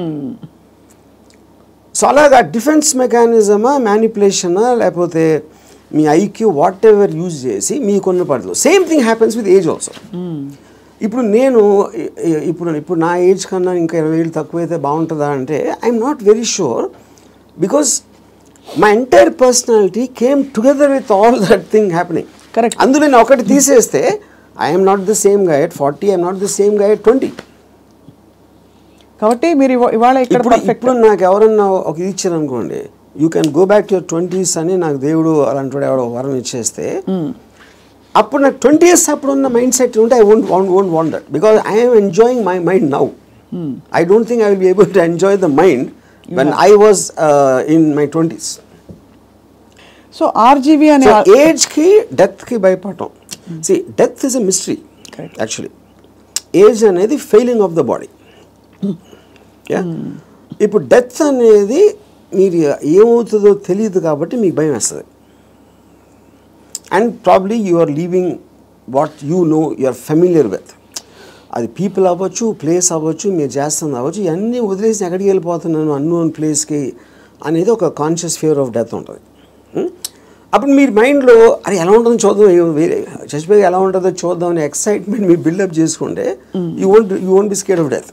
సో అలాగా డిఫెన్స్ మెకానిజమా, మ్యానిపులేషనా, లేకపోతే మీ ఐక్యూ వాట్ ఎవర్ యూజ్ చేసి మీకున్న పడదు. Same thing happens with age also. ఇప్పుడు నేను ఇప్పుడు నా ఏజ్ కన్నా ఇంకా 20 ఏళ్ళు తక్కువైతే బాగుంటుందా అంటే I'm not very sure, because my entire personality came together with all that thing happening. Correct. అందులో నేను ఒకటి తీసేస్తే I'm not the same guy at 40, I'm not the same guy at 20. కాబట్టి మీరు ఇవాళ ఇప్పుడు నాకు ఎవరన్నా ఒక ఇది ఇచ్చారు అనుకోండి, you can go back to your 20s అని నాకు దేవుడు అలాంటి ఎవడో వరం ఇచ్చేస్తే, అప్పుడు నాకు 20 years అప్పుడు ఉన్న మైండ్ సెట్ ఉంటే I won't want that, because I'm enjoying my mind now. I don't think I will be able to enjoy the mind when I was in my 20s. So RGV and age ki death ki bhayapadam. See, death is a mystery. Correct. Actually age anedi failing of the body. Yeah. Ipu death anedi meer ఏమవుతుందో తెలియదు కాబట్టి మీకు భయం వేస్తుంది. And probably you are leaving what you know, you are familiar with. అది people అవ్వచ్చు, place అవ్వచ్చు, మీరు చేస్తుంది అవ్వచ్చు, ఇవన్నీ వదిలేసి ఎక్కడికి వెళ్ళిపోతున్నాను అన్నోన్ ప్లేస్కి అనేది ఒక కాన్షియస్ ఫియర్ ఆఫ్ డెత్ ఉంటుంది. అప్పుడు మీరు మైండ్లో అది ఎలా ఉంటుందో చూద్దాం, వేరే చచ్చిపోయి ఎలా ఉంటుందో చూద్దాం అనే ఎక్సైట్మెంట్ మీరు బిల్డప్ చేసుకుంటే you won't be scared of death.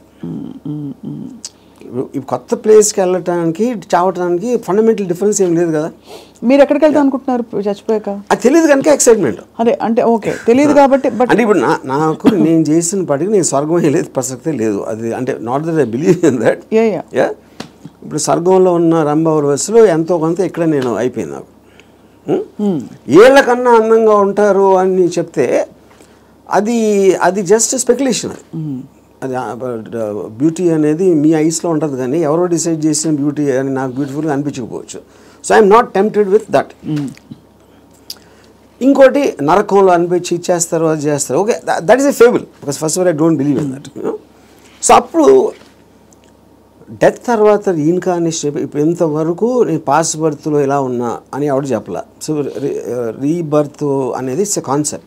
కొత్త ప్లేస్కి వెళ్ళటానికి చావటానికి ఫండమెంటల్ డిఫరెన్స్ ఏం లేదు కదా. మీరు ఎక్కడికి వెళ్తాం అనుకుంటున్నారు చచ్చిపోయాక? అది తెలియదు కనుక ఎక్సైట్మెంట్. అదే అంటే ఓకే తెలియదు కాబట్టి. అంటే ఇప్పుడు నాకు నేను చేసిన పాటికి నేను స్వర్గం వెళ్ళేది ప్రసక్తే లేదు. అది అంటే not that I believe in that. ఇప్పుడు స్వర్గంలో ఉన్న రంభావరవస్సులో ఎంతో కొంత ఇక్కడ నేను అయిపోయింది. నాకు ఏళ్ళకన్నా అందంగా ఉంటారు అని చెప్తే అది జస్ట్ స్పెక్యులేషన్. అది బ్యూటీ అనేది మీ ఐస్లో ఉంటుంది, కానీ ఎవరో డిసైడ్ చేసిన బ్యూటీ అని నాకు బ్యూటిఫుల్గా అనిపించకపోవచ్చు. So I'm not tempted with that. ఇంకోటి నరకంలో అనిపించి ఇచ్చేస్తారు, అది చేస్తారు, okay, that is a fable, because first of all I don't believe in that. So అప్పుడు డెత్ తర్వాత ఇన్కార్నేషన్ ఇప్పుడు ఇంతవరకు నేను పాస్ట్ బర్త్లో ఎలా ఉన్నా అని ఎవరు చెప్పలా. సో రీబర్త్ అనేది it's a concept.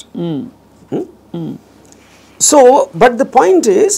So but the point is,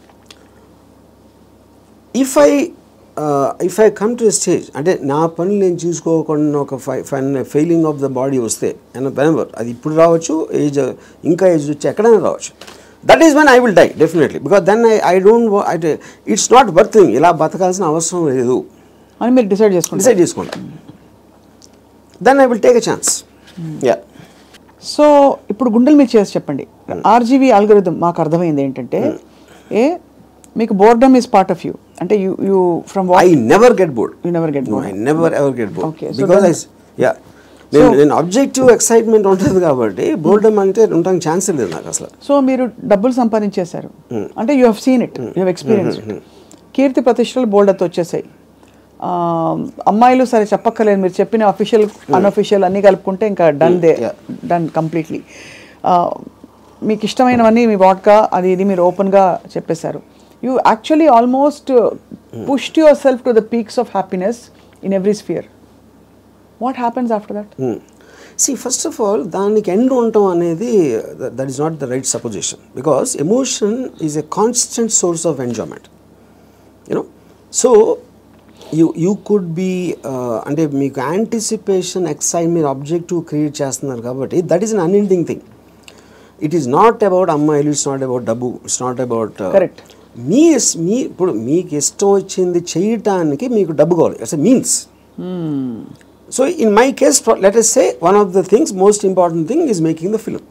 if I come to a stage, అంటే నా పనులు నేను చూసుకోకుండా ఒక ఫెయిలింగ్ ఆఫ్ ద బాడీ వస్తే వెనెవర్, అది ఇప్పుడు రావచ్చు, ఏజ్ ఇంకా ఏజ్ వచ్చి ఎక్కడైనా రావచ్చు, that is when I will die definitely. Because then I don't, it's not worth me, ఇలా బతకాల్సిన అవసరం లేదు అని మీరు డిసైడ్ చేసుకుంటా. Then I will take a chance. Yeah. So ఇప్పుడు గుండెలు మీరు చేసి చెప్పండి, ఆర్జీవీ ఆల్గోరిథం మాకు అర్థమైంది ఏంటంటే, మీకు boredom is part of you, అంటే you from I never get bored. You never get bored. I never ever get bored. Okay. Because నేను ఆబ్జెక్టివ్ ఎక్సైట్మెంట్ ఉంటుంది కాబట్టి బోర్డమ్ అంటే ఉండడానికి ఛాన్స్ లేదు నాకు అసలు. సో మీరు డబ్బులు సంపాదించేశారు అంటే you have seen it, you have experience it. కీర్తి ప్రతిష్టలు బోర్డర్తో వచ్చేసాయి. అమ్మాయిలు సరే చెప్పక్కర్లేదు, మీరు చెప్పిన అఫీషియల్ అన్అఫీషియల్ అన్నీ కలుపుకుంటే ఇంకా డన్ కంప్లీట్లీ. మీకు ఇష్టమైనవన్నీ మీ వాట్కా అది ఇది మీరు ఓపెన్గా చెప్పేశారు. You actually almost pushed your self to the peaks of happiness in every sphere. What happens after that? See, first of all, దానికి ఎండ్ ఉండటం అనేది that is not the right supposition, because emotion is a constant source of enjoyment, you know. So you could be అంటే మీకు anticipation excite మీరు objective create చేస్తున్నారు కాబట్టి that is an unending thing. It is not about అమ్మాయిలు, it's not about డబ్బు, it's not about correct. మీ ఇప్పుడు మీకు ఇష్టం వచ్చింది చేయటానికి మీకు డబ్బు కావాలి, it's a means. So in my case let us say one of the things most important thing is making the film.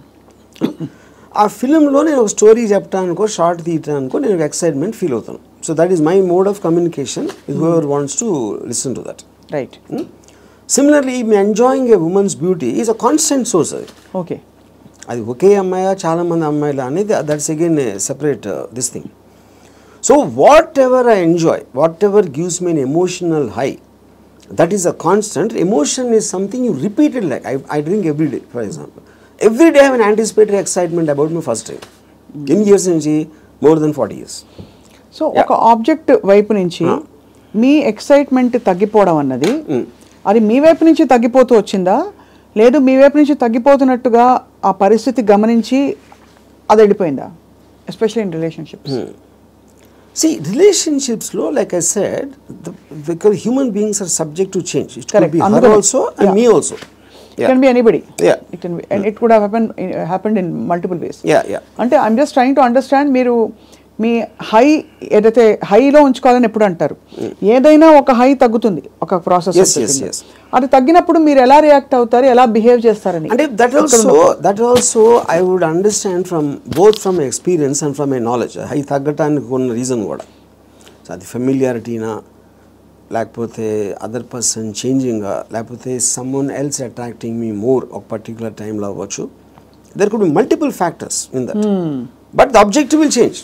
ఆ ఫిలింలో నేను ఒక స్టోరీ చెప్పడానికో షార్ట్ తీయటానికో నేను ఒక ఎక్సైట్మెంట్ ఫీల్ అవుతాను. So that is my mode of communication with whoever wants to listen to that. Right. Similarly me enjoying a women's beauty is a constant source. అది okay. అది ఒకే అమ్మాయా చాలామంది అమ్మాయిలు అనేది that's again separate this thing. So whatever I enjoy, whatever gives me an emotional high, that is a constant. Emotion is something you repeated. Like I drink every day for example. Every day I have an anticipatory excitement about my first time. ఎన్ని years నుంచి? More than 40 years. So ఒక object వైపు నుంచి మీ excitement తగ్గిపోవడం అన్నది అది మీ వైపు నుంచి తగ్గిపోతూ వచ్చిందా, లేదు మీ వైపు నుంచి తగ్గిపోతున్నట్టుగా ఆ పరిస్థితి గమనించి అది వెళ్ళిపోయిందా? Especially in relationships. See, relationships lo, like I said, because human beings are subject to change. It could be her also and me also. It can be anybody. Yeah. It can be, and it could have happened in multiple ways. Yeah. అంటే I'm just trying to understand, మీరు మీ high ఏదైతే హైలో ఉంచుకోవాలని ఎప్పుడు అంటారు, ఏదైనా ఒక high తగ్గుతుంది ఒక ప్రాసెస్. Yes. అది తగ్గినప్పుడు మీరు ఎలా రియాక్ట్ అవుతారు, ఎలా బిహేవ్ చేస్తారని. అంటే that also I would understand from both from my experience and from my knowledge. High తగ్గటానికి ఉన్న రీజన్ కూడా అది ఫెమిలియారిటీనా, లేకపోతే అదర్ పర్సన్ చేంజింగా, లేకపోతే someone else attracting me more ఒక పర్టికులర్ టైంలో అవ్వచ్చు. There could be multiple factors in that, but the objective will change.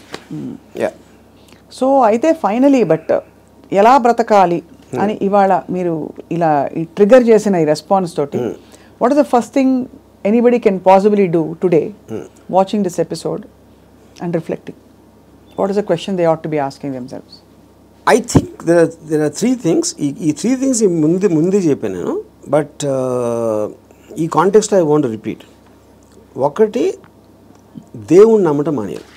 So అయితే ఫైనలీ బట్ ఎలా బ్రతకాలి అని ఇవాళ మీరు ఇలా ట్రిగర్ చేసిన ఈ రెస్పాన్స్ తోటి, what is the first thing anybody can possibly do today watching this episode and reflecting? What is the question they ought to be asking themselves? I think there are three things. ఈ three things ముందే చెప్పాను నేను, but ఈ context I want repeat. ఒకటి, దేవుణ్ణి నమ్మటం మానేయాలి.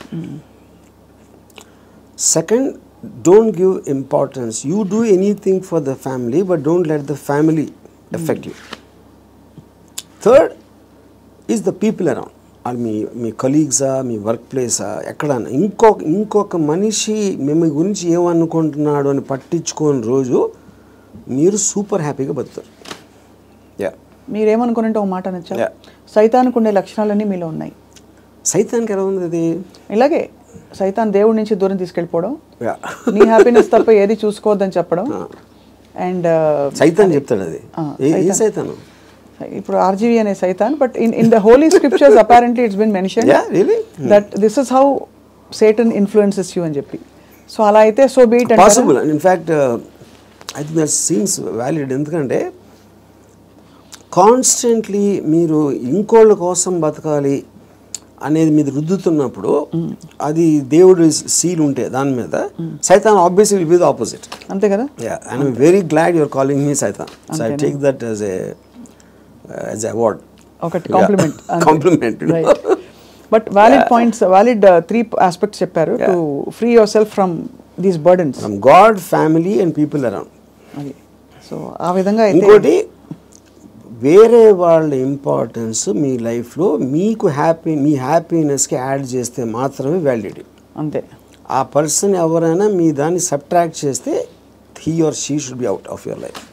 Second, don't give importance. You do anything for the family but don't let the family effect you. Third is the people around. అది మీ కలీగ్సా, మీ వర్క్ ప్లేసా, ఎక్కడన్నా ఇంకొక మనిషి మేము గురించి ఏమనుకుంటున్నాడు అని పట్టించుకోని రోజు మీరు సూపర్ హ్యాపీగా బతుకుతారు. మీరేమనుకున్నట్టు ఒక మాట నచ్చా, సైతానికి ఉండే లక్షణాలన్నీ మీలో ఉన్నాయి. సైతానికి ఎలా ఉంది? అది ఇలాగే సైతాన్ దేవుడి నుంచి దూరం తీసుకెళ్ళిపోవడం, నీ హ్యాపీనెస్ తప్ప ఏది చూసుకోవద్దని చెప్పడం. అండ్ సైతాన్ చెప్తాడు అది. ఏ సైతాను? ఇప్పుడు ఆర్జీవి అనే సైతాన్, but in the holy scriptures apparently it's been mentioned that this is how Satan influences you అని చెప్పి. సో అలా అయితే so be it. Possible. In fact I think that seems valid. ఎందుకంటే కాన్స్టెంట్లీ మీరు ఇంకోళ్ళ కోసం బతకాలి అనేది మీద రుద్దుతున్నప్పుడు, అది దేవుడు సీల్ ఉంటే దాని మీద, సైతాన్ obviously will be the opposite. అంతే కదా? And I'm very glad your calling me సైతాన్. So I take that as an award. ఒకటి compliment. Compliment. But valid points, valid 3 aspects చెప్పారు to free yourself from these burdens, from God, family and people around. అది. So ఆ విధంగా ఇంకోటి, వేరే వాళ్ళ importance మీ లైఫ్లో మీకు మీ హ్యాపీనెస్కి యాడ్ చేస్తే మాత్రమే వ్యాలిడిటీ. అంతే. ఆ పర్సన్ ఎవరైనా మీ దాన్ని సబ్ట్రాక్ట్ చేస్తే he or she should be out of your life.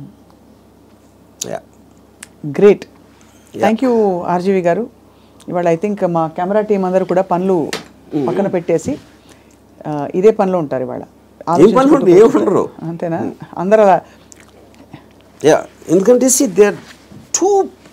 Great. Thank you RGV garu. ఇవాళ ఐ థింక్ మా కెమెరా టీం అందరూ కూడా పనులు పక్కన పెట్టేసి ఇదే పనిలో ఉంటారు ఇవాళ. అంతేనా? అందరూ అలా. ఎందుకంటే they are too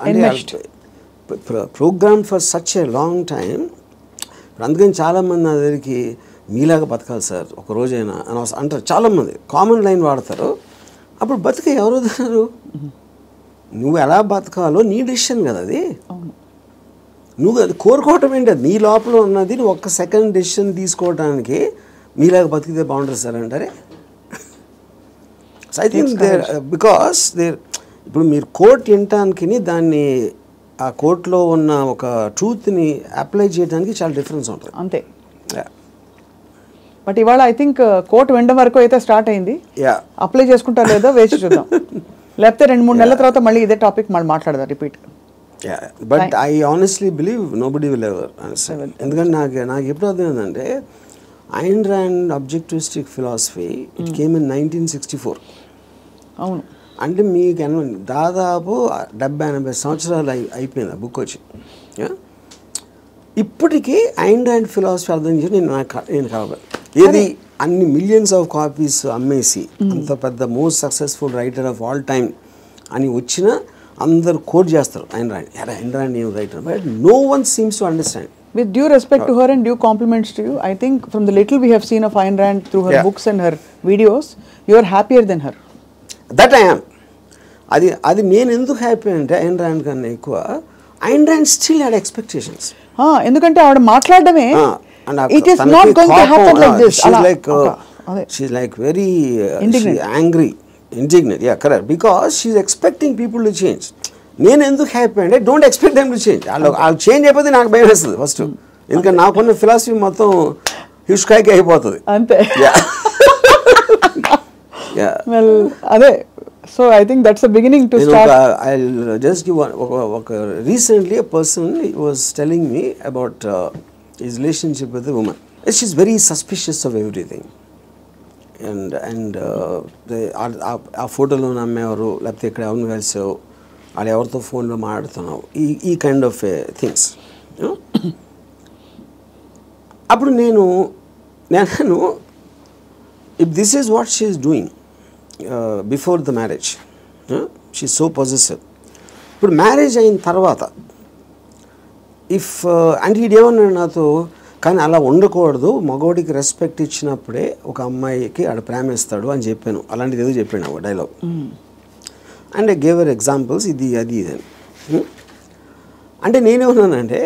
program for such a long time. అందుకని చాలామంది నా దగ్గరికి మీలాగా బతకాలి సార్ ఒక రోజైనా అని అంటారు. చాలామంది కామన్ లైన్ వాడతారు. అప్పుడు బతికే ఎవరు వదులుతారు? నువ్వు ఎలా బతకాలో నీ డెసిషన్ కదా అది. నువ్వు అది కోరుకోవటం ఏంటి? అది నీ లోపల ఉన్నది. నువ్వు ఒక్క సెకండ్ డెసిషన్ తీసుకోవడానికి మీలాగా బతికితే బాగుంటుంది సార్ అంటారే. So I think there because ఇప్పుడు మీరు కోర్ట్ వినటానికి దాన్ని ఆ కోర్టులో ఉన్న ఒక ట్రూత్ని అప్లై చేయడానికి చాలా డిఫరెన్స్ ఉంటుంది. అంతే. బట్ ఇవాళ ఐ థింక్ కోర్టు వెంట వరకు అయితే స్టార్ట్ అయింది. అప్లై చేసుకుంటారో లేదో వేసి చూద్దాం. లేకపోతే 2-3 నెలల తర్వాత మళ్ళీ ఇదే టాపిక్ మళ్ళీ మాట్లాడదాం repeat. But I honestly believe nobody will ever understand. ఎందుకంటే నాకు ఎప్పుడు అర్థమైందంటే Ayn Rand objectivistic philosophy it came in 1964. అవును. అంటే మీకు దాదాపు 70-80 సంవత్సరాలు అయిపోయింది ఆ బుక్ వచ్చి. ఇప్పటికీ ఐన్ ర్యాండ్ ఫిలాసఫీ అర్థం చేసి నేను కావాలి ఏది అన్ని మిలియన్స్ ఆఫ్ కాపీస్ అమ్మేసి అంత పెద్ద most successful writer of all time అని వచ్చిన అందరు కోట్ చేస్తారు ఐన్ ర్యాండ్ ఏం writer, but no one seems to understand. With due respect to her and due compliments to you, I think from the little we have seen of Ayn Rand through her books and her videos, you are happier than her. That I am. అది నేను ఎందుకు happy అంటే ఐన్ Rand కన్నా ఎక్కువ Ayn Rand still had expectations. ఎందుకంటే ఆవిడ మాట్లాడడమే it is not going to happen like this. She's like very angry, indignant. Yeah, correct. Because she's expecting people to change. నేను ఎందుకు హ్యాపీ అంటే don't expect them to change. వాళ్ళు change అయిపోతే నాకు భయం వేస్తుంది ఫస్ట్. ఎందుకంటే నాకున్న ఫిలాసఫీ మొత్తం హిస్కాయికి అయిపోతుంది అంతే. వెల్ అదే. So I think that's the beginning to start. I'll just give recently a person was telling me about his relationship with a woman. She's very suspicious of everything. And ఆ ఫోటోలో నమ్మేవారు లేకపోతే ఇక్కడ ఎవరిని కలిసావు వాళ్ళు ఎవరితో ఫోన్లో మాట్లాడుతున్నావు ఈ కైండ్ ఆఫ్ థింగ్స్. అప్పుడు నేను if this is what she is doing before the marriage, she so possessive. ఇప్పుడు మ్యారేజ్ అయిన తర్వాత అంటే ఇదేమన్నాడు నాతో, కానీ అలా ఉండకూడదు, మగవాడికి రెస్పెక్ట్ ఇచ్చినప్పుడే ఒక అమ్మాయికి ఆడ ప్రేమిస్తాడు అని చెప్పాను. అలాంటిది ఏదో చెప్పాను ఒక dialogue. And I gave our examples ఇది అని. అంటే నేనేమన్నానంటే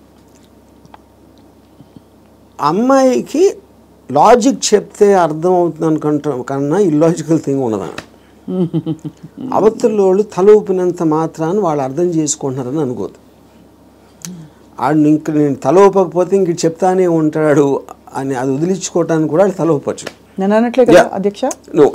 అమ్మాయికి లాజిక్ చెప్తే అర్థం అవుతుంది అనుకుంటా కన్నా ఇల్లాజికల్ థింగ్ ఉండదని. అవతల వాళ్ళు తల ఊపినంత మాత్రాన్ని వాళ్ళు అర్థం చేసుకుంటున్నారని అనుకోదు. ఆడు ఇంక నేను తల ఊపకపోతే ఇంక చెప్తానే ఉంటాడు అని అది వదిలించుకోవటానికి కూడా తల ఊపచ్చు. నేను అన్నట్లే కదా అధ్యక్ష. No,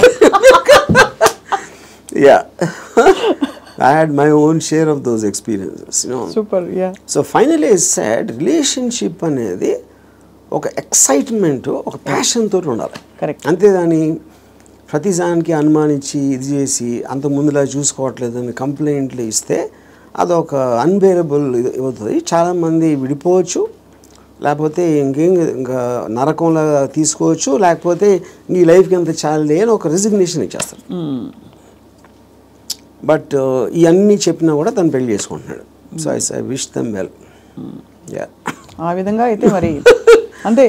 yeah. I had my own share of those experiences, you know. Super, yeah. So finally I said relationship అనేది ఒక ఎక్సైట్మెంట్ ఒక ప్యాషన్ తోటి ఉండాలి. కరెక్ట్. అంతేగాని ప్రతిదానికి అనుమానించి ఇది చేసి అంత ముందులా చూసుకోవట్లేదని కంప్లైంట్లు ఇస్తే అదొక అన్బేరబుల్ అవుతుంది. చాలామంది విడిపోవచ్చు, లేకపోతే ఇంకా నరకంలా తీసుకోవచ్చు, లేకపోతే నీ లైఫ్కి ఎంత చాలే అని ఒక రిజిగ్నేషన్ ఇచ్చేస్తారు. బట్ ఇవన్నీ చెప్పినా కూడా తను పెళ్లి చేసుకుంటున్నాడు. So I wish them well. ఆ విధంగా అయితే మరి అంటే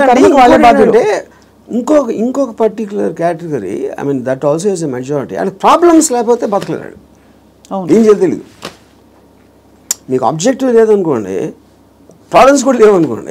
ఇంకొక particular category, I mean that also is a majority. అంటే ప్రాబ్లమ్స్ లేకపోతే బతకలేడు, ఏం చేయాలి తెలియదు. మీకు ఆబ్జెక్టివ్ లేదనుకోండి, ప్రాబ్లమ్స్ కూడా లేవనుకోండి,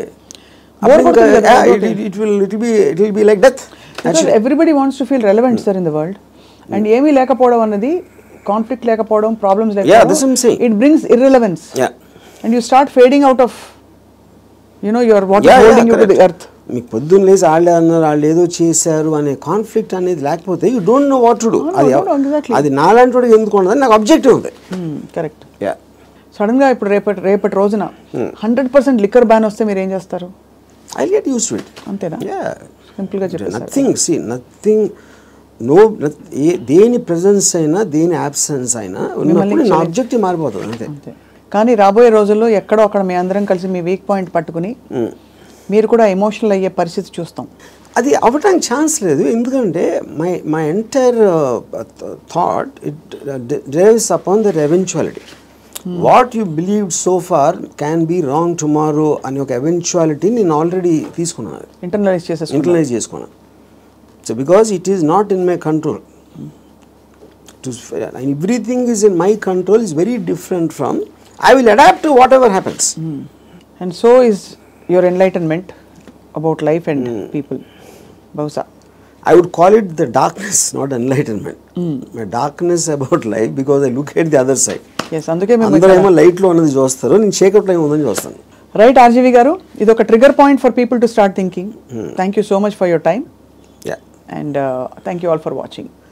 it will be like death. Everybody wants to feel relevant, sir, in the world. And ఏమీ లేకపోవడం అన్నది, కాన్ఫ్లిక్ట్ లేకపోవడం, ప్రాబ్లమ్స్ లేకపోవడం, it brings irrelevance. And you start fading out of, you know, your what is holding you to the earth. మీకు పొద్దున్న లేసి వాళ్ళే అన్నారు, వాళ్ళు ఏదో చేశారు అనే కాన్ఫ్లిక్ట్ అనేది లేకపోతే you don't know what to do. అది నాలాంటి వాడు ఎందుకు ఉండదు, నాకు ఆబ్జెక్టివ్ ఉంది. కరెక్ట్. సడన్ గా ఇప్పుడు రేపటి రోజున 100% లిక్కర్ బ్యాన్ వస్తే మీరు ఏం చేస్తారు? I get used to it. అంతేనా? సింపుల్ గా చెప్పండి. నథింగ్ దేని ప్రెజెన్స్ అయినా దేని అబ్సెన్స్ అయినా ఉన్నప్పుడు నా ఆబ్జెక్టివ్ మారిపోతుంది అంతే. కానీ రాబోయే రోజుల్లో ఎక్కడో అక్కడ మీ అందరం కలిసి మీ వీక్ పాయింట్ పట్టుకుని మీరు కూడా ఎమోషనల్ అయ్యే పరిస్థితి చూస్తాం. అది అవ్వటానికి ఛాన్స్ లేదు. ఎందుకంటే my entire thought it drives upon the eventuality. What you believed so far can be wrong tomorrow అనే ఒక ఎవెన్చువాలిటీ నేను ఆల్రెడీ తీసుకున్నాను, ఇంటర్నలైజ్ చేసుకున్నాను. So because it is not in my control. Everything is in my control is very different from I will adapt to whatever happens. And so is your enlightenment about life and people. Bausa, I would call it the darkness, not enlightenment. My darkness about life because I look at the other side. Yes, అందుకే అందరూ ఏమో light లో ఉన్నది చూస్తారు, నేను చీకట్లో ఏముందని చూస్తాను. రైట్ ఆర్జీవి గారు, ఇది ఒక trigger point for people to start thinking. Thank you so much for your time Yeah. And thank you all for watching.